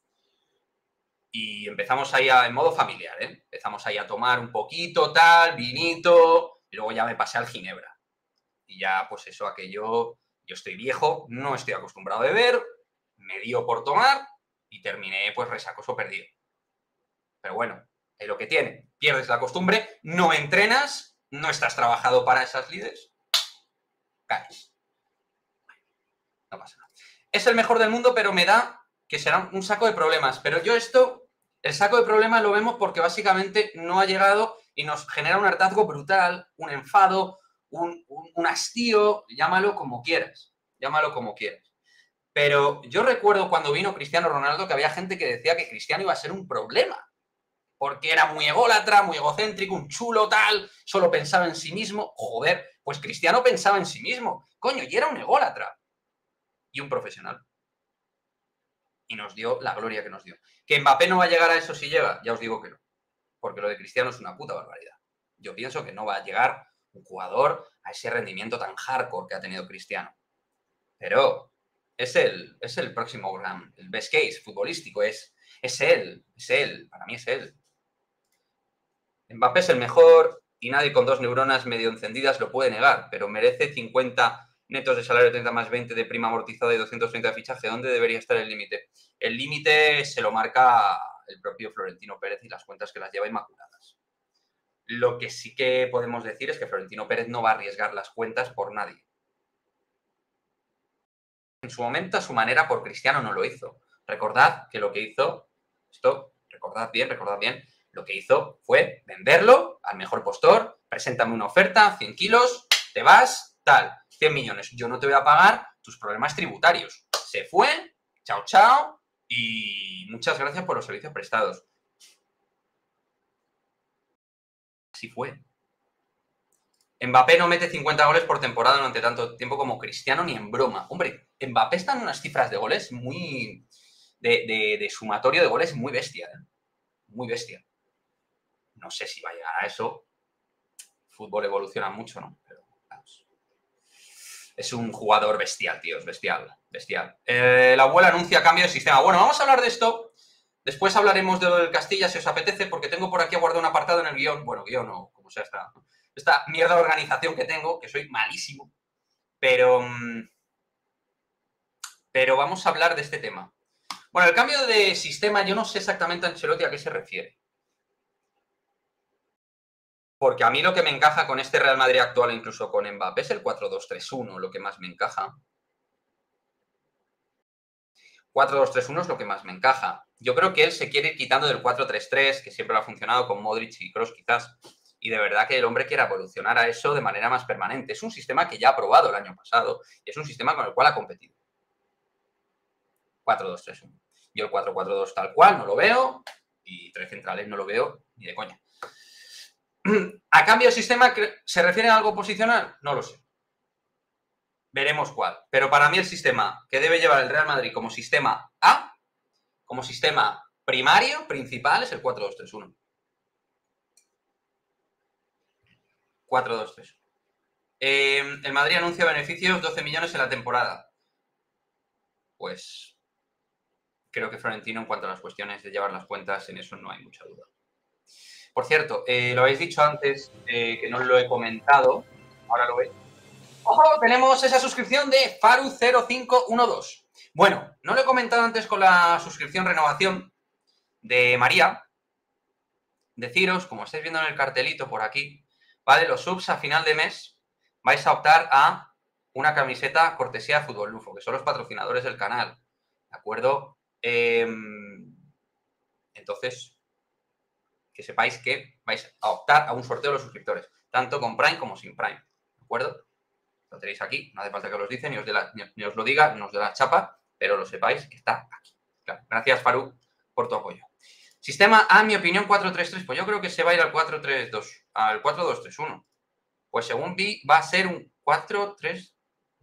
y empezamos ahí en modo familiar, ¿eh? Empezamos ahí a tomar un poquito, tal, vinito, y luego ya me pasé al Ginebra. Y ya, pues eso, aquello, yo estoy viejo, no estoy acostumbrado a beber, me dio por tomar y terminé pues resacoso perdido. Pero bueno, es lo que tiene. Pierdes la costumbre, no entrenas, no estás trabajado para esas lides, caes. No pasa nada. Es el mejor del mundo, pero me da que será un saco de problemas. Pero yo el saco de problemas lo vemos porque básicamente no ha llegado y nos genera un hartazgo brutal, un enfado, un hastío, llámalo como quieras. Llámalo como quieras. Pero yo recuerdo cuando vino Cristiano Ronaldo que había gente que decía que Cristiano iba a ser un problema. Porque era muy ególatra, muy egocéntrico, un chulo tal, solo pensaba en sí mismo. Joder, pues Cristiano pensaba en sí mismo. Coño, y era un ególatra. Y un profesional. Y nos dio la gloria que nos dio. ¿Que Mbappé no va a llegar a eso si llega? Ya os digo que no. Porque lo de Cristiano es una puta barbaridad. Yo pienso que no va a llegar un jugador a ese rendimiento tan hardcore que ha tenido Cristiano. Pero es el próximo gran, el best case futbolístico. Es él, para mí es él. Mbappé es el mejor y nadie con 2 neuronas medio encendidas lo puede negar, pero merece 50 netos de salario, 30 más 20 de prima amortizada y 230 de fichaje. ¿Dónde debería estar el límite? El límite se lo marca el propio Florentino Pérez y las cuentas que las lleva inmaculadas. Lo que sí que podemos decir es que Florentino Pérez no va a arriesgar las cuentas por nadie. En su momento, a su manera, por Cristiano no lo hizo. Recordad que lo que hizo, recordad bien, lo que hizo fue venderlo al mejor postor, preséntame una oferta, 100 kilos, te vas, tal, 100 millones. Yo no te voy a pagar tus problemas tributarios. Se fue, chao, chao, y muchas gracias por los servicios prestados. Así fue. Mbappé no mete 50 goles por temporada durante tanto tiempo como Cristiano ni en broma. Hombre, Mbappé está en unas cifras de goles muy... de sumatorio de goles muy bestia, ¿eh? Muy bestia. No sé si va a llegar a eso. El fútbol evoluciona mucho, ¿no? Pero vamos. Es un jugador bestial, tío. Bestial. La abuela anuncia cambio de sistema. Bueno, vamos a hablar de esto. Después hablaremos de lo del Castilla, si os apetece, porque tengo por aquí guardado un apartado en el guión. Bueno, guión o como sea esta mierda de organización que tengo, que soy malísimo. Pero vamos a hablar de este tema. Bueno, el cambio de sistema, yo no sé exactamente a Ancelotti a qué se refiere. Porque a mí lo que me encaja con este Real Madrid actual, incluso con Mbappé, es el 4-2-3-1, lo que más me encaja. 4-2-3-1 es lo que más me encaja. Yo creo que él se quiere ir quitando del 4-3-3, que siempre lo ha funcionado con Modric y Kroos quizás, y de verdad que el hombre quiere evolucionar a eso de manera más permanente. Es un sistema que ya ha probado el año pasado y es un sistema con el cual ha competido. 4-2-3-1. Yo el 4-4-2 tal cual no lo veo y tres centrales no lo veo ni de coña. ¿A cambio de sistema se refiere a algo posicional? No lo sé. Veremos cuál. Pero para mí el sistema que debe llevar el Real Madrid como sistema A, como sistema primario, principal, es el 4-2-3-1. 4-2-3. El Madrid anuncia beneficios 12 millones en la temporada. Pues creo que Florentino, en cuanto a las cuestiones de llevar las cuentas, en eso no hay mucha duda. Por cierto, lo habéis dicho antes, que no lo he comentado, ahora lo veis. ¡Ojo! Tenemos esa suscripción de Faru0512. Bueno, no lo he comentado antes con la suscripción renovación de María. Deciros, como estáis viendo en el cartelito por aquí, ¿vale? Los subs a final de mes vais a optar a una camiseta cortesía de Fútbol Lufo, que son los patrocinadores del canal, ¿de acuerdo? Entonces, que sepáis que vais a optar a un sorteo de los suscriptores, tanto con Prime como sin Prime, ¿de acuerdo? Lo tenéis aquí, no hace falta que os lo diga, ni os lo diga, ni os dé la chapa, pero lo sepáis que está aquí. Claro. Gracias, Faru, por tu apoyo. Sistema A, mi opinión, 4-3-3. Pues yo creo que se va a ir al 4-3-2, al 4-2-3-1. Pues según vi, va a ser un 4-3-2-1.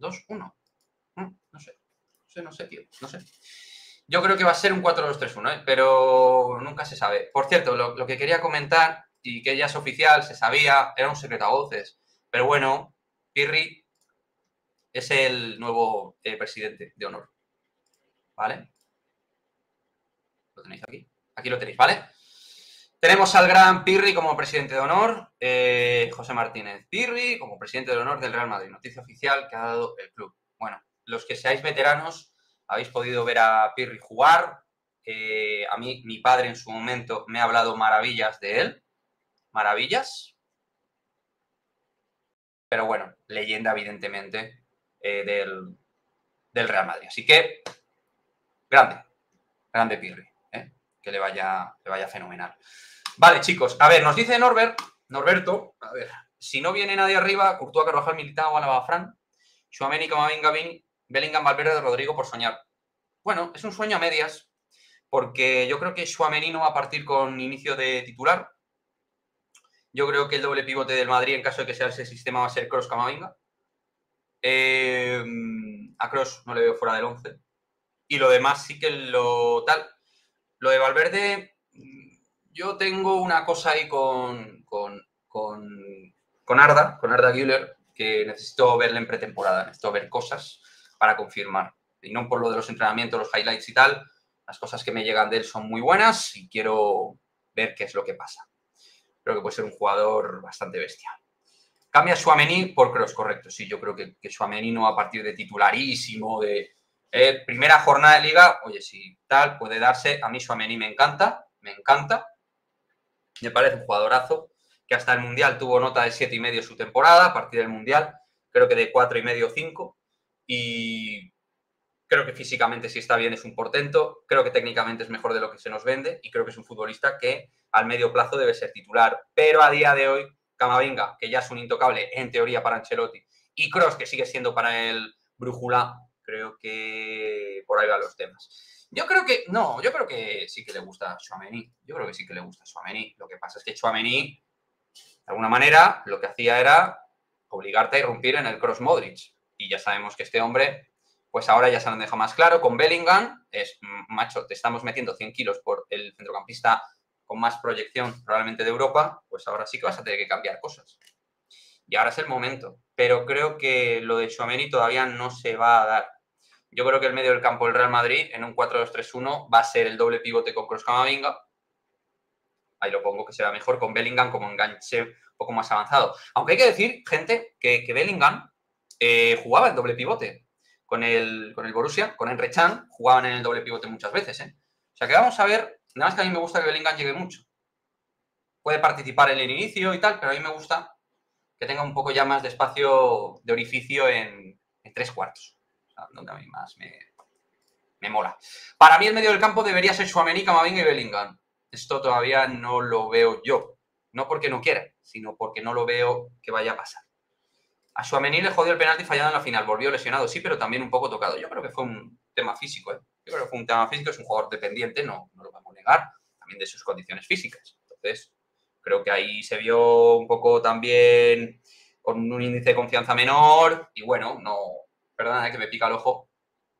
No sé, tío, no sé. Yo creo que va a ser un 4-2-3-1, pero nunca se sabe. Por cierto, lo que quería comentar, y que ya es oficial, se sabía, era un secreto a voces. Pero bueno, Pirri es el nuevo presidente de honor. ¿Vale? Lo tenéis aquí. Aquí lo tenéis, ¿vale? Tenemos al gran Pirri como presidente de honor, José Martínez Pirri como presidente de honor del Real Madrid. Noticia oficial que ha dado el club. Bueno, los que seáis veteranos habéis podido ver a Pirri jugar. A mí, mi padre en su momento me ha hablado maravillas de él. Maravillas. Pero bueno, leyenda evidentemente del Real Madrid. Así que, grande Pirri. Que le vaya fenomenal. Vale, chicos, a ver, nos dice Norberto, a ver, si no viene nadie arriba, Courtois, Carvajal, Militao, Álava, Fran, Tchouaméni, Camavinga, Bellingham, Valverde, Rodrigo por soñar. Bueno, es un sueño a medias, porque yo creo que Tchouaméni no va a partir con inicio de titular. Yo creo que el doble pivote del Madrid, en caso de que sea ese sistema, va a ser Kroos, Camavinga. A Kroos no le veo fuera del 11. Y lo demás sí que lo tal. Lo de Valverde, yo tengo una cosa ahí con Arda Güler, que necesito verle en pretemporada, necesito ver cosas para confirmar. Y no por lo de los entrenamientos, los highlights y tal, las cosas que me llegan de él son muy buenas y quiero ver qué es lo que pasa. Creo que puede ser un jugador bastante bestia. Cambia Tchouaméni por Kroos, correcto. Sí, yo creo que Tchouaméni no va a partir de titularísimo, de primera jornada de liga. Oye, si tal puede darse, a mí Tchouaméni me encanta. Me parece un jugadorazo que hasta el Mundial tuvo nota de 7,5 su temporada, a partir del Mundial, creo que de 4,5 5. Y creo que físicamente si está bien es un portento, creo que técnicamente es mejor de lo que se nos vende y creo que es un futbolista que al medio plazo debe ser titular. Pero a día de hoy, Camavinga, que ya es un intocable en teoría para Ancelotti, y Kroos, que sigue siendo para el brújula, creo que por ahí van los temas. Yo creo que sí que le gusta Tchouaméni. Lo que pasa es que Tchouaméni, de alguna manera, lo que hacía era obligarte a irrumpir en el Kroos Modric. Y ya sabemos que este hombre, pues ahora ya se lo deja más claro. Con Bellingham, macho, te estamos metiendo 100 kilos por el centrocampista con más proyección probablemente de Europa, pues ahora sí que vas a tener que cambiar cosas. Y ahora es el momento. Pero creo que lo de Tchouaméni todavía no se va a dar. Yo creo que el medio del campo del Real Madrid en un 4-2-3-1 va a ser el doble pivote con Kroos, Camavinga. Ahí lo pongo, que será mejor con Bellingham como enganche un poco más avanzado. Aunque hay que decir, gente, que Bellingham jugaba en doble pivote con el Borussia, con Emre Can, jugaban en el doble pivote muchas veces. O sea que vamos a ver, nada más que a mí me gusta que Bellingham llegue mucho. puede participar en el inicio y tal, pero a mí me gusta que tenga un poco ya más de espacio, de orificio en 3/4, o sea, donde a mí más me mola. Para mí el medio del campo debería ser Tchouaméni, Camavinga y Bellingham. Esto todavía no lo veo yo. No porque no quiera, sino porque no lo veo que vaya a pasar. A Tchouaméni le jodió el penalti fallado en la final. Volvió lesionado, sí, pero también un poco tocado. Yo creo que fue un tema físico, ¿eh? Yo creo que fue un tema físico. Es un jugador dependiente, no lo vamos a negar, también de sus condiciones físicas. Entonces, creo que ahí se vio un poco también con un índice de confianza menor. Y bueno, no, perdona que me pica el ojo.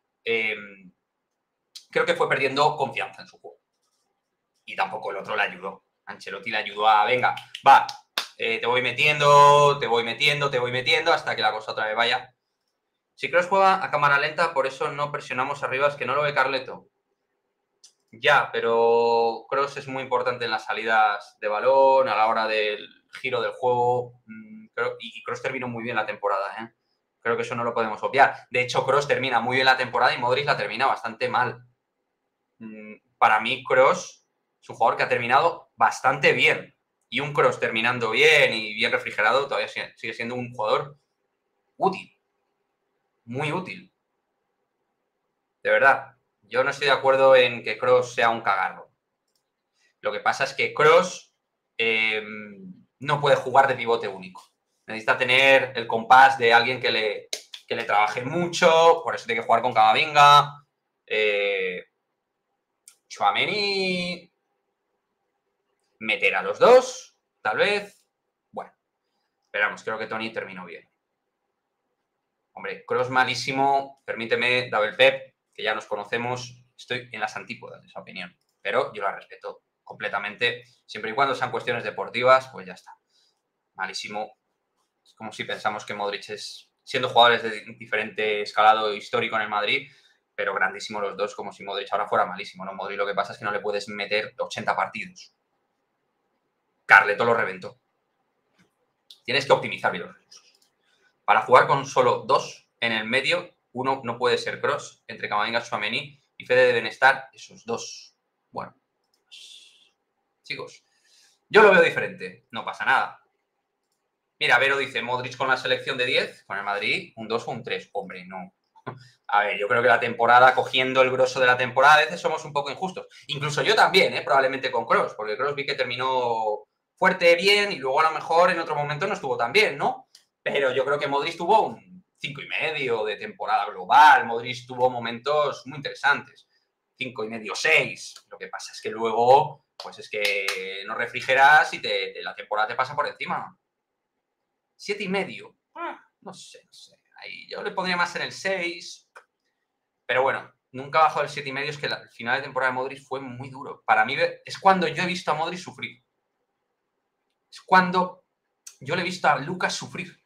Creo que fue perdiendo confianza en su juego. Y tampoco el otro le ayudó. Ancelotti le ayudó a, venga, va, te voy metiendo, hasta que la cosa otra vez vaya. Si Kroos juega a cámara lenta, por eso no presionamos arriba, es que no lo ve Carleto. Ya, pero Kroos es muy importante en las salidas de balón, a la hora del giro del juego, y Kroos terminó muy bien la temporada, ¿eh? Creo que eso no lo podemos obviar. De hecho, Kroos termina muy bien la temporada y Modric la termina bastante mal. Para mí, Kroos es un jugador que ha terminado bastante bien. Y un Kroos terminando bien y bien refrigerado todavía sigue siendo un jugador útil. Muy útil. De verdad. Yo no estoy de acuerdo en que Kroos sea un cagarro. Lo que pasa es que Kroos no puede jugar de pivote único. Necesita tener el compás de alguien que le trabaje mucho. Por eso tiene que jugar con Camavinga. Tchouaméni, meter a los dos, tal vez. Bueno, esperamos, creo que Toni terminó bien. Hombre, Kroos malísimo, permíteme, Double Pep, que ya nos conocemos, estoy en las antípodas de esa opinión, pero yo la respeto completamente, siempre y cuando sean cuestiones deportivas, pues ya está. Malísimo, es como si pensamos que Modric es, siendo jugadores de diferente escalado histórico en el Madrid, pero grandísimos los dos, como si Modric ahora fuera malísimo, ¿no? Modric lo que pasa es que no le puedes meter 80 partidos. Carleto lo reventó. Tienes que optimizar bien los recursos. Para jugar con solo dos en el medio, uno no puede ser Kroos, entre Camavinga, Tchouaméni y Fede deben estar esos dos. Bueno, pues, chicos, yo lo veo diferente, no pasa nada. Mira, Vero dice, Modric con la selección de 10, con el Madrid, un 2 o un 3. Hombre, no. A ver, yo creo que la temporada, cogiendo el grosso de la temporada, a veces somos un poco injustos. Incluso yo también, probablemente con Kroos, porque Kroos vi que terminó fuerte, bien, y luego a lo mejor en otro momento no estuvo tan bien, ¿no? Pero yo creo que Modric tuvo un 5,5 de temporada global. Modric tuvo momentos muy interesantes. 5,5, 6. Lo que pasa es que luego, pues es que no refrigeras y la temporada te pasa por encima. 7,5. No sé. Ahí yo le pondría más en el 6. Pero bueno, nunca bajo el 7,5. Es que el final de temporada de Modric fue muy duro. Para mí es cuando yo he visto a Modric sufrir. Es cuando yo le he visto a Lucas sufrir.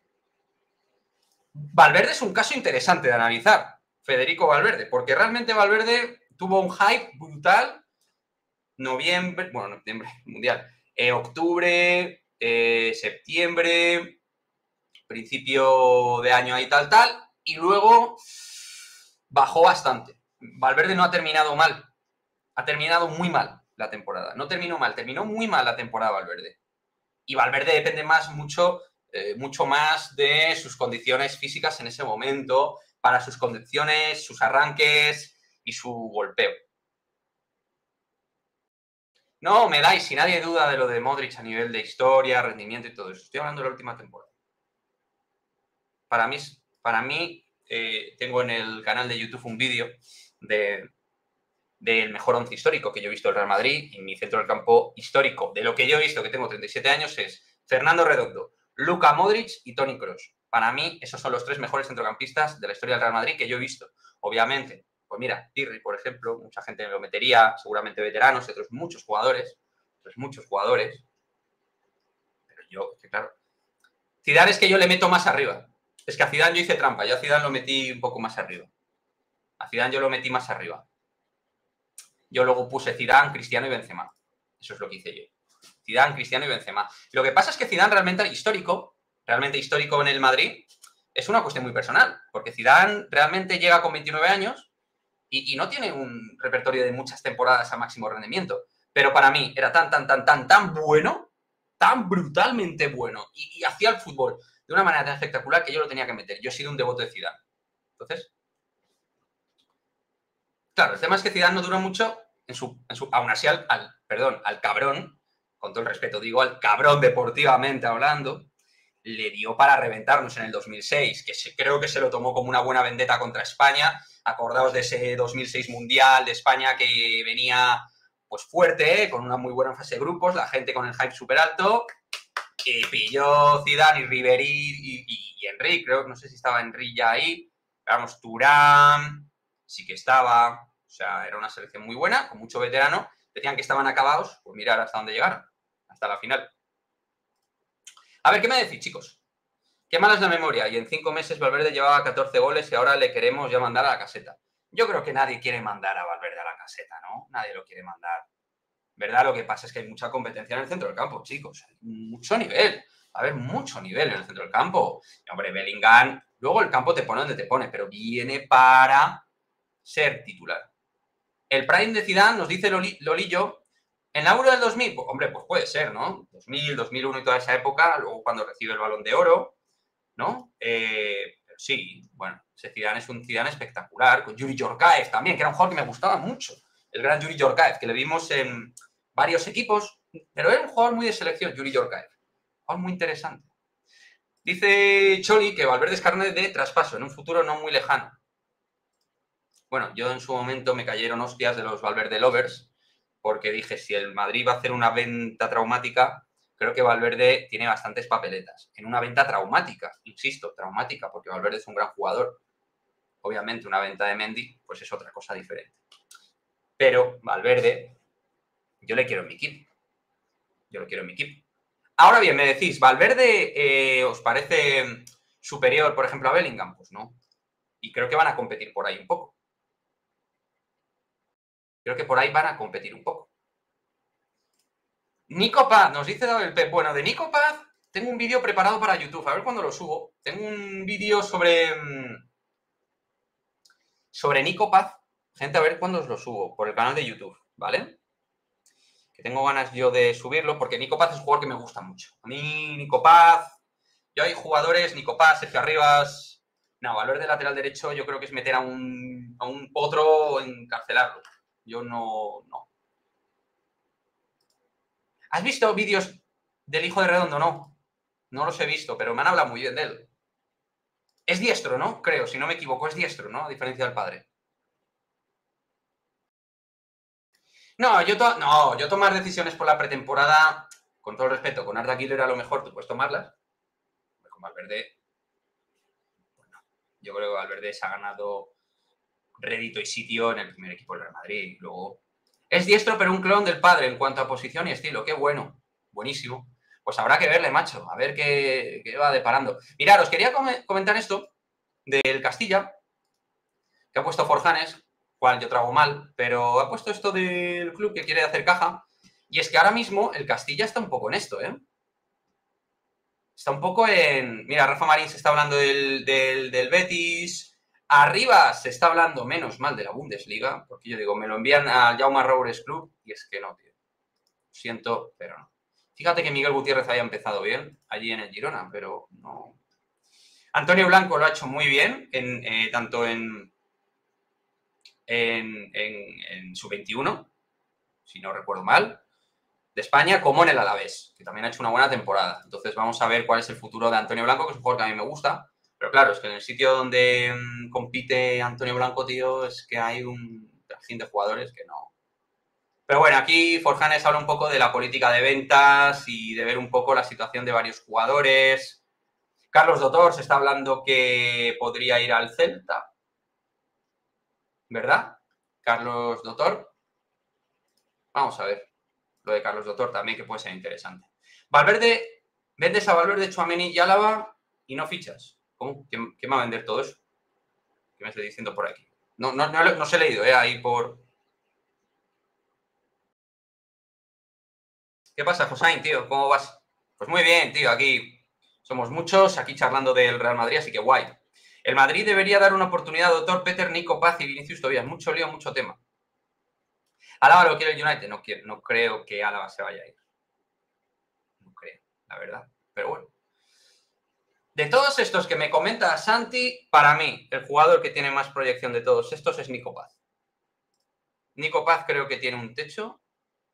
Valverde es un caso interesante de analizar, Federico Valverde, porque realmente Valverde tuvo un hype brutal. Noviembre, mundial, octubre, septiembre, principio de año ahí tal, y luego bajó bastante. Valverde no ha terminado mal, ha terminado muy mal la temporada. No terminó mal, terminó muy mal la temporada Valverde. Y Valverde depende mucho más de sus condiciones físicas en ese momento, para sus condiciones, sus arranques y su golpeo. No, me dais, si nadie duda de lo de Modric a nivel de historia, rendimiento y todo eso. Estoy hablando de la última temporada. Para mí tengo en el canal de YouTube un vídeo del mejor 11 histórico que yo he visto del Real Madrid, y mi centro del campo histórico, de lo que yo he visto, que tengo 37 años, es Fernando Redondo, Luka Modric y Toni Kroos. Para mí, esos son los 3 mejores centrocampistas de la historia del Real Madrid que yo he visto. Obviamente, pues mira, Pirri, por ejemplo, mucha gente lo metería, seguramente veteranos, otros muchos jugadores. Pero yo, que claro, Zidane es que yo le meto más arriba. Es que a Zidane yo hice trampa, yo a Zidane lo metí un poco más arriba. A Zidane yo lo metí más arriba. Yo luego puse Zidane, Cristiano y Benzema. Eso es lo que hice yo. Zidane, Cristiano y Benzema. Lo que pasa es que Zidane realmente histórico en el Madrid, es una cuestión muy personal, porque Zidane realmente llega con 29 años y no tiene un repertorio de muchas temporadas a máximo rendimiento. Pero para mí era tan bueno tan brutalmente bueno y hacía el fútbol de una manera tan espectacular que yo lo tenía que meter. Yo he sido un devoto de Zidane. Entonces, claro, el tema es que Zidane no duró mucho aún así al cabrón, con todo el respeto digo, al cabrón deportivamente hablando, le dio para reventarnos en el 2006, que creo que se lo tomó como una buena vendetta contra España. Acordaos de ese 2006 Mundial de España que venía pues fuerte, con una muy buena fase de grupos, la gente con el hype súper alto, y pilló Zidane y Ribéry y Henry, creo, no sé si estaba Henry ya ahí, pero vamos, Thuram sí que estaba, o sea, era una selección muy buena, con mucho veterano, decían que estaban acabados, pues mirar hasta dónde llegaron, hasta la final. A ver, ¿qué me decís, chicos? Qué mala es la memoria. Y en 5 meses Valverde llevaba 14 goles y ahora le queremos ya mandar a la caseta. Yo creo que nadie quiere mandar a Valverde a la caseta, ¿no? Nadie lo quiere mandar. ¿Verdad? Lo que pasa es que hay mucha competencia en el centro del campo, chicos. Hay mucho nivel. Va a haber mucho nivel en el centro del campo. Y, hombre, Bellingham, luego el campo te pone donde te pone, pero viene para ser titular. El Prime de Zidane, nos dice Lolillo, en la Euro del 2000, pues, hombre, pues puede ser, ¿no? 2000, 2001 y toda esa época, luego cuando recibe el Balón de Oro, ¿no? Pero sí, bueno, ese Zidane es un Zidane espectacular, con Yuri Yorkaev también, que era un jugador que me gustaba mucho, el gran Yuri Yorkaev, que le vimos en varios equipos, pero era un jugador muy de selección, Yuri Yorkaev, un jugador muy interesante. Dice Choli que Valverde es carne de traspaso en un futuro no muy lejano. Bueno, yo en su momento me cayeron hostias de los Valverde lovers, porque dije, si el Madrid va a hacer una venta traumática, creo que Valverde tiene bastantes papeletas. En una venta traumática, insisto, traumática, porque Valverde es un gran jugador. Obviamente una venta de Mendy, pues es otra cosa diferente. Pero Valverde, yo le quiero en mi equipo. Yo lo quiero en mi equipo. Ahora bien, me decís, ¿Valverde os parece superior, por ejemplo, a Bellingham? Pues no. Y creo que van a competir por ahí un poco. Creo que por ahí van a competir un poco. Nico Paz, nos dice el Pep. Bueno, de Nico Paz tengo un vídeo preparado para YouTube. A ver cuándo lo subo. Tengo un vídeo sobre Nico Paz. Gente, a ver cuándo os lo subo. Por el canal de YouTube, ¿vale? Que tengo ganas yo de subirlo porque Nico Paz es un jugador que me gusta mucho. A mí, Nico Paz... Yo hay jugadores, Nico Paz, Sergio Arribas... No, Valverde de lateral derecho yo creo que es meter a un potro o encarcelarlo. Yo no... ¿Has visto vídeos del hijo de Redondo? No. No los he visto, pero me han hablado muy bien de él. Es diestro, ¿no? Creo, si no me equivoco, es diestro, ¿no? A diferencia del padre. No, yo tomar decisiones por la pretemporada, con todo el respeto, con Arda Güler a lo mejor tú puedes tomarlas. Con Valverde, bueno, yo creo que Valverde se ha ganado rédito y sitio en el primer equipo del Real Madrid. Luego, es diestro, pero un clon del padre en cuanto a posición y estilo. Qué bueno. Buenísimo. Pues habrá que verle, macho. A ver qué va deparando. Mirad, os quería comentar esto del Castilla, que ha puesto Forjanes, cual yo trago mal, pero ha puesto esto del club que quiere hacer caja. Y es que ahora mismo el Castilla está un poco en esto, ¿eh? Está un poco en... Mira, Rafa Marín se está hablando del Betis. Arriba se está hablando menos mal de la Bundesliga, porque yo digo, me lo envían a Jaume Roures Club y es que no, tío. Siento, pero no. Fíjate que Miguel Gutiérrez había empezado bien allí en el Girona, pero no. Antonio Blanco lo ha hecho muy bien, tanto en sub-21, si no recuerdo mal, de España, como en el Alavés, que también ha hecho una buena temporada. Entonces vamos a ver cuál es el futuro de Antonio Blanco, que es un jugador que a mí me gusta. Pero claro, es que en el sitio donde compite Antonio Blanco, tío, es que hay un trajín de jugadores que no. Pero bueno, aquí Forjanes habla un poco de la política de ventas y de ver un poco la situación de varios jugadores. Carlos Dotor se está hablando que podría ir al Celta, ¿verdad? Carlos Dotor. Vamos a ver lo de Carlos Dotor también, que puede ser interesante. Valverde, vendes a Valverde, Tchouaméni y Álava y no fichas. ¿Cómo? ¿Quién va a vender todo eso? ¿Qué me estoy diciendo por aquí? No se he leído, ahí por... ¿Qué pasa, Josain, tío? ¿Cómo vas? Pues muy bien, tío, aquí somos muchos, aquí charlando del Real Madrid, así que guay. El Madrid debería dar una oportunidad a Doctor Peter, Nico Paz y Vinicius Tobías. Mucho lío, mucho tema. Álava lo quiere el United. No creo que Álava se vaya a ir. No creo. la verdad. Pero bueno. De todos estos que me comenta Santi, para mí, el jugador que tiene más proyección de todos estos es Nico Paz. Nico Paz creo que tiene un techo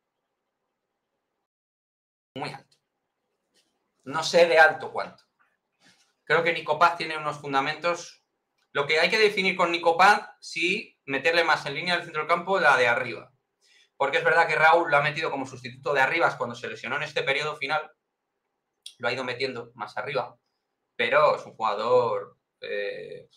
muy alto. No sé de alto cuánto. Creo que Nico Paz tiene unos fundamentos. Lo que hay que definir con Nico Paz, sí, meterle más en línea del centro del campo la de arriba. Porque es verdad que Raúl lo ha metido como sustituto de Arribas cuando se lesionó en este periodo final. Lo ha ido metiendo más arriba. Pero es un jugador que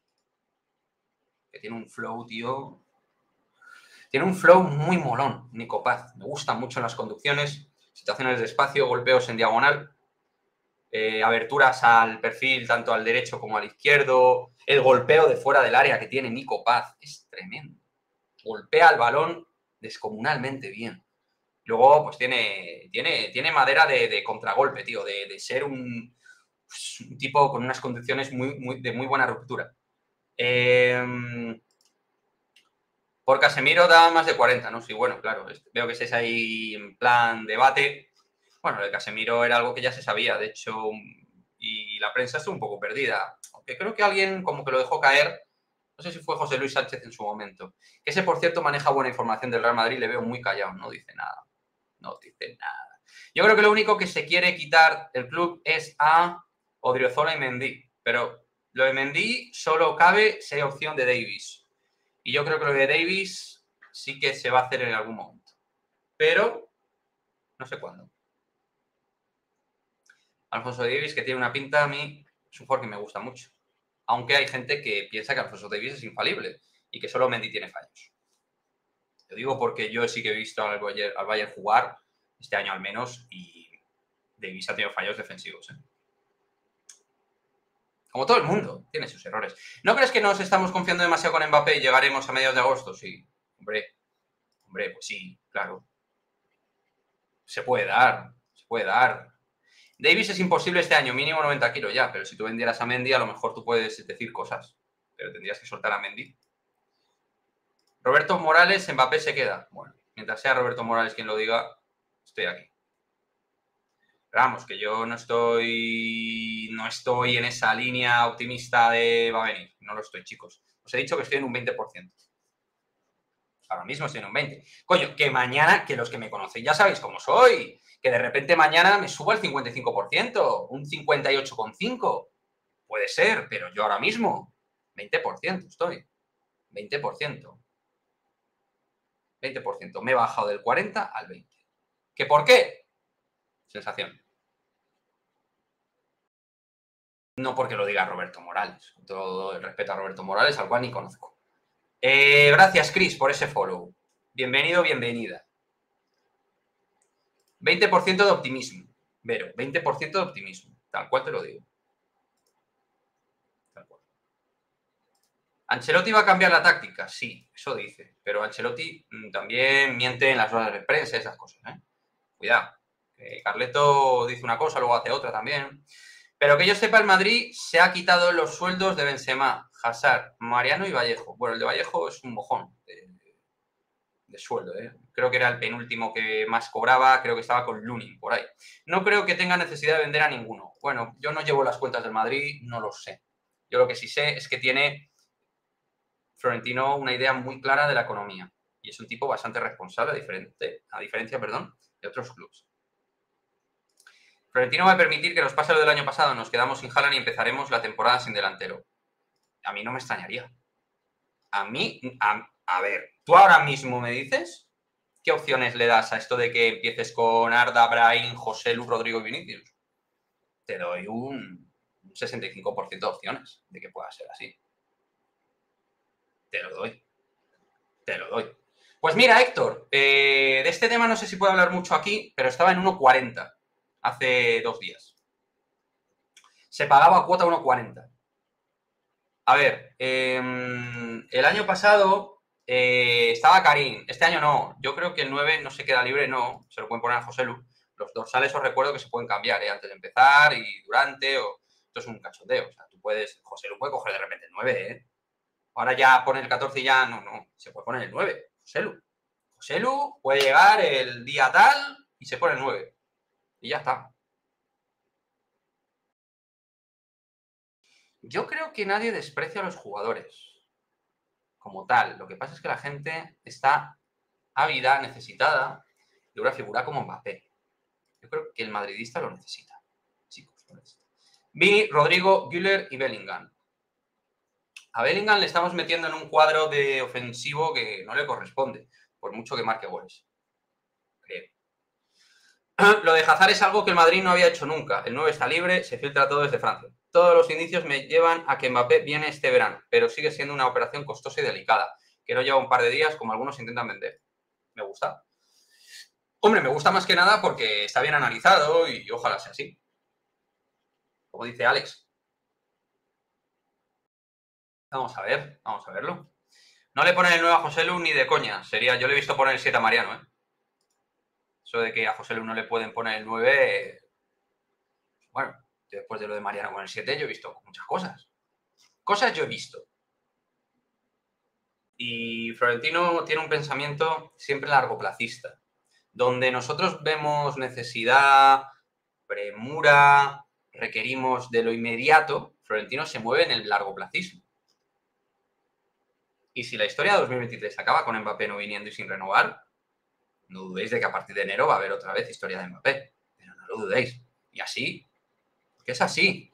tiene un flow, tío. Tiene un flow muy molón, Nico Paz. Me gustan mucho las conducciones, situaciones de espacio, golpeos en diagonal, aberturas al perfil, tanto al derecho como al izquierdo. El golpeo de fuera del área que tiene Nico Paz es tremendo. Golpea el balón descomunalmente bien. Luego, pues tiene madera de contragolpe, tío, de ser un tipo con unas condiciones de muy buena ruptura. Por Casemiro da más de 40, ¿no? Sí, bueno, claro. Veo que estáis ahí en plan debate. Bueno, el Casemiro era algo que ya se sabía, de hecho, y la prensa estuvo un poco perdida. Aunque creo que alguien como que lo dejó caer. No sé si fue José Luis Sánchez en su momento. Que ese, por cierto, maneja buena información del Real Madrid. Le veo muy callado, no dice nada. No dice nada. Yo creo que lo único que se quiere quitar el club es a Odriozola y Mendy. Pero lo de Mendy solo cabe si hay opción de Davis. Y yo creo que lo de Davis sí que se va a hacer en algún momento. Pero no sé cuándo. Alfonso Davis, que tiene una pinta, a mí es un jugador que me gusta mucho. Aunque hay gente que piensa que Alfonso Davis es infalible y que solo Mendy tiene fallos. Lo digo porque yo sí que he visto al Bayern jugar, este año al menos, y Davis ha tenido fallos defensivos. Como todo el mundo, tiene sus errores. ¿No crees que nos estamos confiando demasiado con Mbappé y llegaremos a mediados de agosto? Sí, hombre, pues sí, claro. Se puede dar, se puede dar. Davis es imposible este año, mínimo 90 kilos ya, pero si tú vendieras a Mendy, a lo mejor tú puedes decir cosas, pero tendrías que soltar a Mendy. Roberto Morales, Mbappé se queda. Bueno, mientras sea Roberto Morales quien lo diga, estoy aquí. Pero vamos, que yo no estoy en esa línea optimista de va a venir. No lo estoy, chicos. Os he dicho que estoy en un 20%. Ahora mismo estoy en un 20%. Coño, que mañana, que los que me conocéis ya sabéis cómo soy. Que de repente mañana me subo al 55%, un 58,5%. Puede ser, pero yo ahora mismo, 20% estoy. 20%. 20%. Me he bajado del 40 al 20. ¿Qué por qué? Sensación. No porque lo diga Roberto Morales. Con todo el respeto a Roberto Morales, al cual ni conozco. Gracias, Chris, por ese follow. Bienvenido, bienvenida. 20% de optimismo. Vero, 20% de optimismo. Tal cual te lo digo. Tal cual. ¿Ancelotti va a cambiar la táctica? Sí, eso dice. Pero Ancelotti también miente en las ruedas de prensa, esas cosas. Cuidado. Carleto dice una cosa, luego hace otra también. Pero que yo sepa, el Madrid se ha quitado los sueldos de Benzema, Hazard, Mariano y Vallejo. Bueno, el de Vallejo es un mojón de sueldo. Creo que era el penúltimo que más cobraba, creo que estaba con Lunin por ahí. No creo que tenga necesidad de vender a ninguno. Bueno, yo no llevo las cuentas del Madrid, no lo sé. Yo lo que sí sé es que tiene Florentino una idea muy clara de la economía y es un tipo bastante responsable, a diferencia de otros clubes. Florentino va a permitir que nos pase lo del año pasado, nos quedamos sin Haaland y empezaremos la temporada sin delantero. A mí no me extrañaría. A ver, tú ahora mismo me dices qué opciones le das a esto de que empieces con Arda, Brahim, José Lu, Rodrigo y Vinicius. Te doy un 65% de opciones de que pueda ser así. Te lo doy. Te lo doy. Pues mira, Héctor, de este tema no sé si puedo hablar mucho aquí, pero estaba en 1,40 hace 2 días. Se pagaba cuota 1,40. A ver, el año pasado estaba Karim, este año no. Yo creo que el 9 no se queda libre, no. Se lo pueden poner a José Lu. Los dorsales os recuerdo que se pueden cambiar antes de empezar y durante. Esto es un cachondeo. O sea, tú puedes. José Lu puede coger de repente el 9, Ahora ya pone el 14 y ya no. Se puede poner el 9. José Lu. José Lu puede llegar el día tal y se pone el 9. Y ya está. Yo creo que nadie desprecia a los jugadores como tal. Lo que pasa es que la gente está ávida, necesitada de una figura como Mbappé. Yo creo que el madridista lo necesita. Chicos, lo necesita. Vini, Rodrigo, Güler y Bellingham. A Bellingham le estamos metiendo en un cuadro de ofensivo que no le corresponde, por mucho que marque goles. Creo. Lo de Hazard es algo que el Madrid no había hecho nunca. El 9 está libre, se filtra todo desde Francia. Todos los indicios me llevan a que Mbappé viene este verano, pero sigue siendo una operación costosa y delicada, que no lleva un par de días como algunos intentan vender. Me gusta. Hombre, me gusta más que nada porque está bien analizado y ojalá sea así. Como dice Alex. Vamos a verlo. No le ponen el 9 a José Lu ni de coña. Yo le he visto poner el 7 a Mariano, ¿eh? Eso de que a José Lu no le pueden poner el 9, bueno, después de lo de Mariano con el 7 yo he visto muchas cosas. Cosas yo he visto. Y Florentino tiene un pensamiento siempre largoplacista, donde nosotros vemos necesidad, premura, requerimos de lo inmediato, Florentino se mueve en el largoplacismo. Y si la historia de 2023 acaba con Mbappé no viniendo y sin renovar, no dudéis de que a partir de enero va a haber otra vez historia de Mbappé. Pero no lo dudéis. Y así, que es así.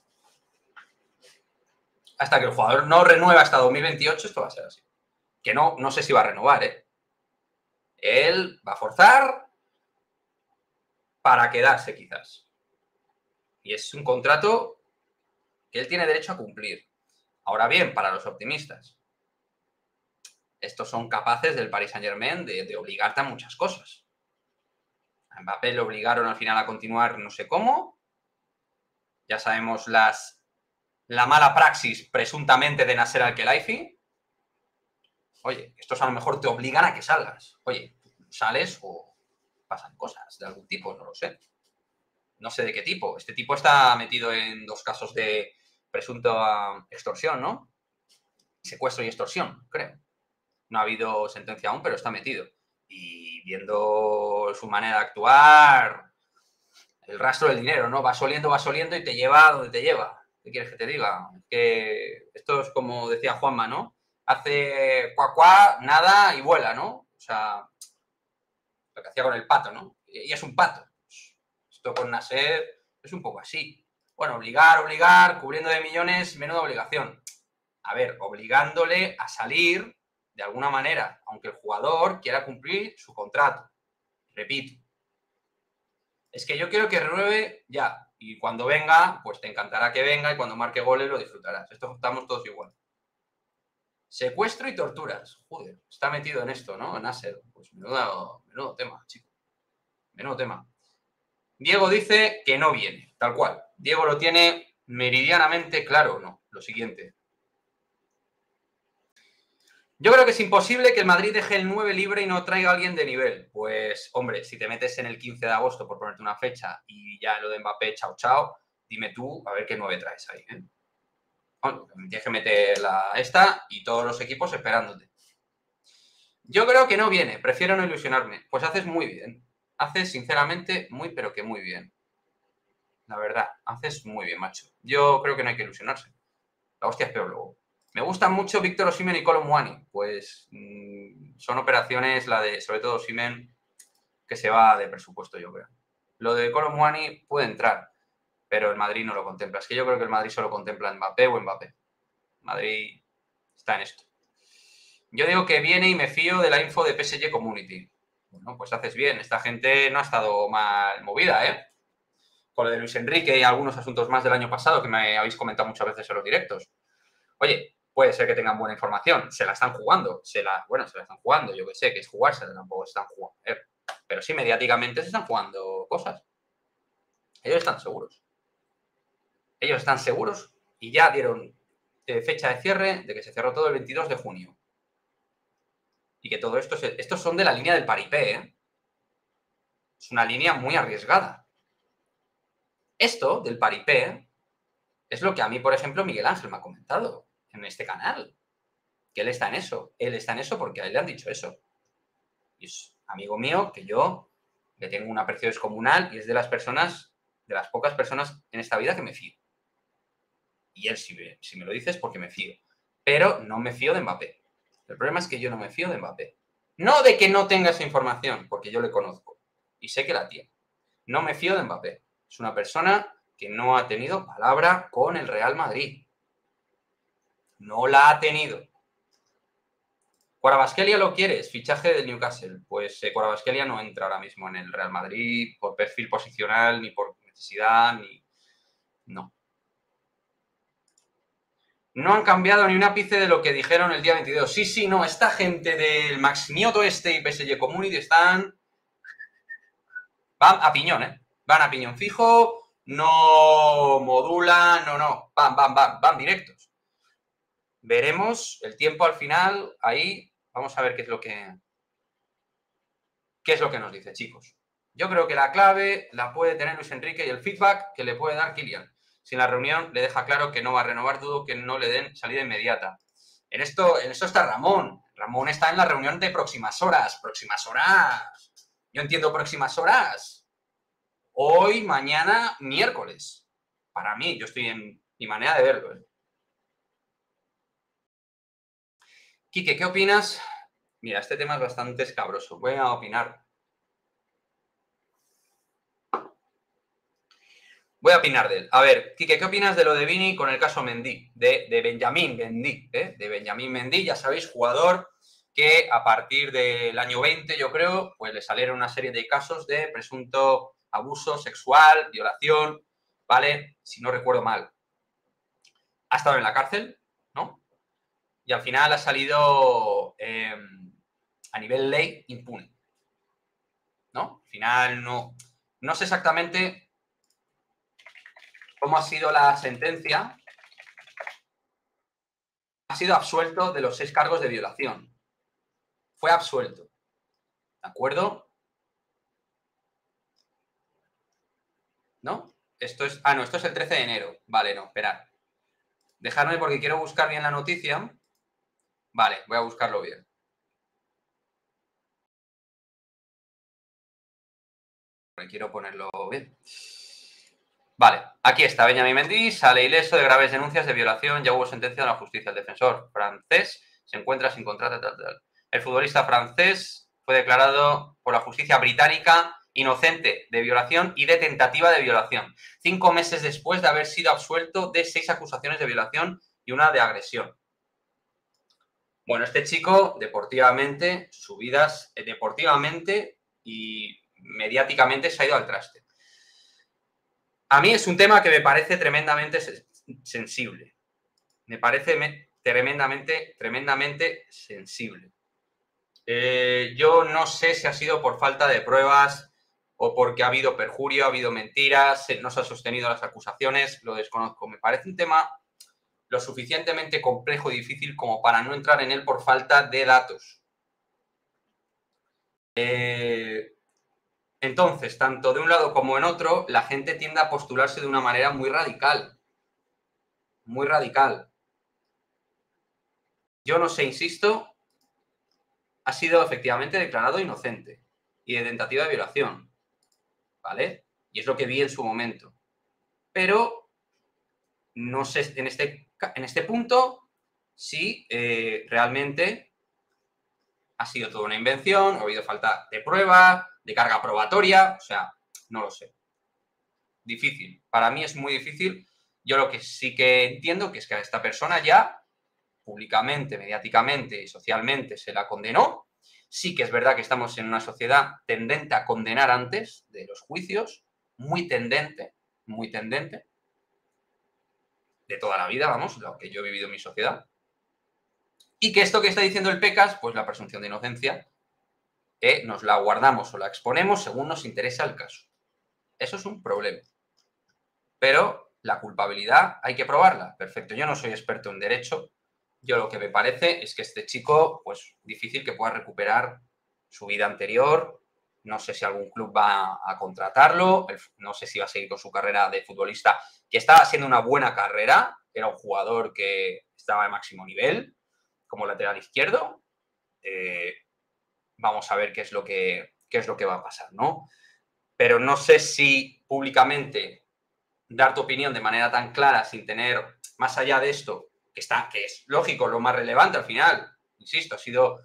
Hasta que el jugador no renueva hasta 2028, esto va a ser así. Que no sé si va a renovar, ¿eh? Él va a forzar para quedarse, quizás. Y es un contrato que él tiene derecho a cumplir. Ahora bien, para los optimistas, estos son capaces del Paris Saint-Germain de obligarte a muchas cosas. A Mbappé le obligaron al final a continuar no sé cómo. Ya sabemos la mala praxis presuntamente de Nasser Al-Khelaifi. Oye, estos a lo mejor te obligan a que salgas. Oye, sales o pasan cosas de algún tipo, no lo sé. No sé de qué tipo. Este tipo está metido en 2 casos de presunta extorsión, ¿no? Secuestro y extorsión, creo. No ha habido sentencia aún, pero está metido. Y viendo su manera de actuar, el rastro del dinero, ¿no? Va soliendo y te lleva a donde te lleva. ¿Qué quieres que te diga? Que esto es como decía Juanma, ¿no? Hace cuacuá, nada y vuela, ¿no? O sea, lo que hacía con el pato, ¿no? Y es un pato. Esto con Nasser es un poco así. Bueno, obligar, cubriendo de millones, menuda obligación. A ver, obligándole a salir de alguna manera, aunque el jugador quiera cumplir su contrato. Repito. Es que yo quiero que renueve ya. Y cuando venga, pues te encantará que venga y cuando marque goles lo disfrutarás. Esto estamos todos igual. Secuestro y torturas. Joder, está metido en esto, ¿no? Nasser. Pues menudo tema, chico. Menudo tema. Diego dice que no viene, tal cual. Diego lo tiene meridianamente claro, ¿no? Lo siguiente. Yo creo que es imposible que el Madrid deje el 9 libre y no traiga a alguien de nivel. Pues, hombre, si te metes en el 15 de agosto por ponerte una fecha y ya lo de Mbappé, chao, dime tú a ver qué 9 traes ahí, ¿eh? Bueno, tienes que meter esta y todos los equipos esperándote. Yo creo que no viene, prefiero no ilusionarme. Pues haces muy bien. Haces, sinceramente, pero que muy bien. La verdad, haces muy bien, macho. Yo creo que no hay que ilusionarse. La hostia es peor luego. Me gustan mucho Víctor Osimhen y Kolo Muani. Pues son operaciones, la de, sobre todo Osimhen, que se va de presupuesto, yo creo. Lo de Kolo Muani puede entrar, pero el Madrid no lo contempla. Es que yo creo que el Madrid solo contempla Mbappé o Mbappé. Madrid está en esto. Yo digo que viene y me fío de la info de PSG Community. Bueno, pues haces bien. Esta gente no ha estado mal movida, ¿eh? Con lo de Luis Enrique y algunos asuntos más del año pasado que me habéis comentado muchas veces en los directos. Oye, puede ser que tengan buena información. Se la están jugando. Se la están jugando. Yo que sé, que es jugársela. Tampoco se están jugando. Pero sí, mediáticamente se están jugando cosas. Ellos están seguros. Ellos están seguros y ya dieron fecha de cierre de que se cerró todo el 22 de junio. Y que todo esto, estos son de la línea del paripé, ¿eh? Es una línea muy arriesgada. Esto del paripé es lo que a mí, por ejemplo, Miguel Ángel me ha comentado en este canal. Que él está en eso. Él está en eso porque a él le han dicho eso. Y es amigo mío que yo le tengo un aprecio descomunal y es de las pocas personas en esta vida que me fío. Y él, si me lo dice, es porque me fío. Pero no me fío de Mbappé. El problema es que yo no me fío de Mbappé. No de que no tenga esa información, porque yo le conozco y sé que la tiene. No me fío de Mbappé. Es una persona que no ha tenido palabra con el Real Madrid. No la ha tenido. Kvaratskhelia lo quiere, es fichaje del Newcastle. Pues Kvaratskhelia no entra ahora mismo en el Real Madrid por perfil posicional, ni por necesidad, ni... No. No han cambiado ni un ápice de lo que dijeron el día 22. Sí, no, esta gente del Maximioto y PSG Community están... Van a piñón, ¿eh? Van a piñón fijo, no modulan, no. Van directos. Veremos el tiempo al final, ahí vamos a ver qué es lo que nos dice, chicos. Yo creo que la clave la puede tener Luis Enrique y el feedback que le puede dar Kylian. Si en la reunión le deja claro que no va a renovar, dudo que no le den salida inmediata. En esto está Ramón. Ramón está en la reunión de próximas horas. Próximas horas. Yo entiendo próximas horas. Hoy, mañana, miércoles. Para mí, yo estoy en mi manera de verlo, ¿eh? Quique, ¿qué opinas? Mira, este tema es bastante escabroso. Voy a opinar. Voy a opinar de él. A ver, Quique, ¿qué opinas de lo de Vini con el caso Mendy? De Benjamín Mendy, ¿eh? De Benjamín Mendy, ya sabéis, jugador que a partir del año 20, yo creo, pues le salieron una serie de casos de presunto abuso sexual, violación, ¿vale? Si no recuerdo mal. Ha estado en la cárcel, ¿no? Y al final ha salido a nivel ley impune, ¿no? Al final no sé exactamente cómo ha sido la sentencia. Ha sido absuelto de los 6 cargos de violación. Fue absuelto. ¿De acuerdo? ¿No? Esto es... no, esto es el 13 de enero. Vale, no, esperad. Dejadme porque quiero buscar bien la noticia. Vale, voy a buscarlo bien. Quiero ponerlo bien. Vale, aquí está. Benjamín Mendy sale ileso de graves denuncias de violación. Ya hubo sentencia de la justicia. El defensor francés se encuentra sin contrato. El futbolista francés fue declarado por la justicia británica inocente de violación y de tentativa de violación, 5 meses después de haber sido absuelto de 6 acusaciones de violación y una de agresión. Bueno, este chico, deportivamente, su vida deportivamente y mediáticamente se ha ido al traste. A mí es un tema que me parece tremendamente sensible. Me parece tremendamente sensible. Yo no sé si ha sido por falta de pruebas o porque ha habido perjurio, ha habido mentiras, no se han sostenido las acusaciones, lo desconozco. Me parece un tema lo suficientemente complejo y difícil como para no entrar en él por falta de datos. Entonces, tanto de un lado como en otro, la gente tiende a postularse de una manera muy radical. Muy radical. Yo no sé, insisto, ha sido efectivamente declarado inocente y de tentativa de violación, ¿vale? Y es lo que vi en su momento. Pero no sé en este punto si realmente ha sido toda una invención, ha habido falta de prueba, de carga probatoria, o sea, no lo sé. Difícil. Para mí es muy difícil. Yo lo que sí que entiendo que es que a esta persona ya públicamente, mediáticamente y socialmente se la condenó. Sí que es verdad que estamos en una sociedad tendente a condenar antes de los juicios, muy tendente, de toda la vida, vamos, lo que yo he vivido en mi sociedad. Y que esto que está diciendo el PECAS, pues la presunción de inocencia, nos la guardamos o la exponemos según nos interesa el caso. Eso es un problema. Pero la culpabilidad hay que probarla. Perfecto, yo no soy experto en derecho. Yo lo que me parece es que este chico, pues difícil que pueda recuperar su vida anterior. No sé si algún club va a contratarlo. No sé si va a seguir con su carrera de futbolista, que estaba haciendo una buena carrera. Era un jugador que estaba de máximo nivel, como lateral izquierdo. Vamos a ver qué es lo que va a pasar, ¿no? Pero no sé si públicamente dar tu opinión de manera tan clara sin tener más allá de esto, que es lógico, lo más relevante al final, insisto, ha sido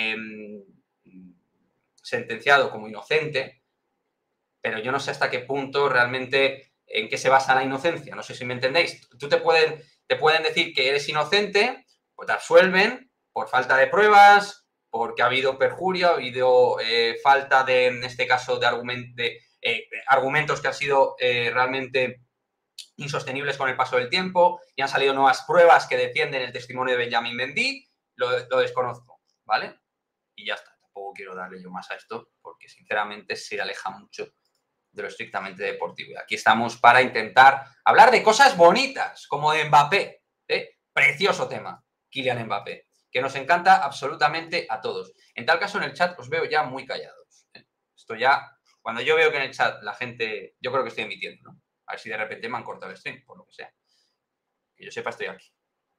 sentenciado como inocente, pero yo no sé hasta qué punto realmente en qué se basa la inocencia. No sé si me entendéis. Tú te pueden decir que eres inocente, pues te absuelven por falta de pruebas, porque ha habido perjurio, ha habido falta de, en este caso, de argumentos que han sido realmente insostenibles con el paso del tiempo y han salido nuevas pruebas que defienden el testimonio de Benjamin Mendy, lo desconozco, ¿vale? Y ya está, tampoco quiero darle yo más a esto porque sinceramente se aleja mucho de lo estrictamente deportivo. Y aquí estamos para intentar hablar de cosas bonitas, como de Mbappé, ¿eh? Precioso tema, Kylian Mbappé, que nos encanta absolutamente a todos. En tal caso, en el chat os veo ya muy callados. Esto ya, cuando yo veo que en el chat la gente, yo creo que estoy emitiendo, ¿no? A ver si de repente me han cortado el stream, por lo que sea. Que yo sepa, estoy aquí.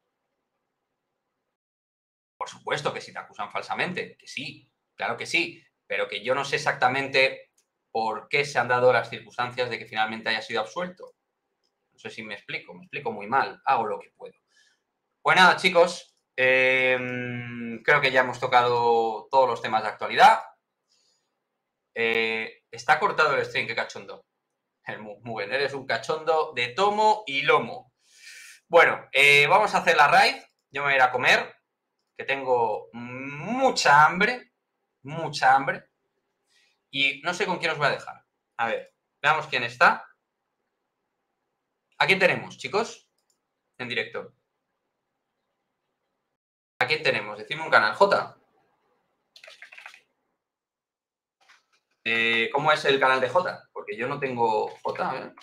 Por supuesto que si te acusan falsamente, que sí, claro que sí, pero que yo no sé exactamente por qué se han dado las circunstancias de que finalmente haya sido absuelto. No sé si me explico muy mal, hago lo que puedo. Pues nada, chicos, creo que ya hemos tocado todos los temas de actualidad. Está cortado el stream, qué cachondo. Muy bien, eres un cachondo de tomo y lomo. Bueno, vamos a hacer la raid. Yo me voy a ir a comer, que tengo mucha hambre. Y no sé con quién os voy a dejar. A ver, veamos quién está. ¿A quién tenemos, chicos? En directo. ¿A quién tenemos? Decidme un canal. J. ¿Cómo es el canal de J? Porque yo no tengo J, ¿eh?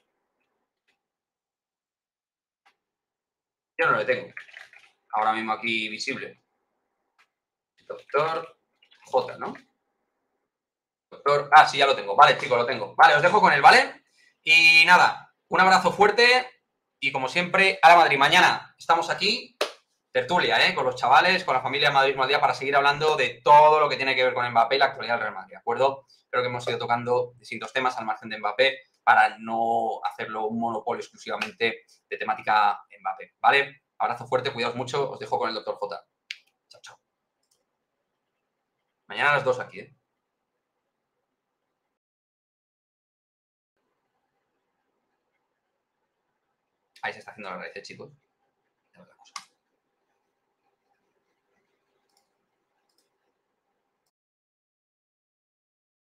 Yo no lo tengo. Ahora mismo aquí visible. Doctor J, ¿no? Doctor... Ah, sí, ya lo tengo. Vale, chicos, lo tengo. Vale, os dejo con él, ¿vale? Y nada, un abrazo fuerte y como siempre, a la Madrid. Mañana estamos aquí, tertulia, ¿eh? Con los chavales, con la familia de Madridismo al Día para seguir hablando de todo lo que tiene que ver con Mbappé y la actualidad del Real Madrid, ¿de acuerdo? Creo que hemos ido tocando distintos temas al margen de Mbappé para no hacerlo un monopolio exclusivamente de temática Mbappé, ¿vale? Abrazo fuerte, cuidaos mucho, os dejo con el doctor J. Chao, chao. Mañana a las 2 aquí, ¿eh? Ahí se está haciendo la raíz, chicos.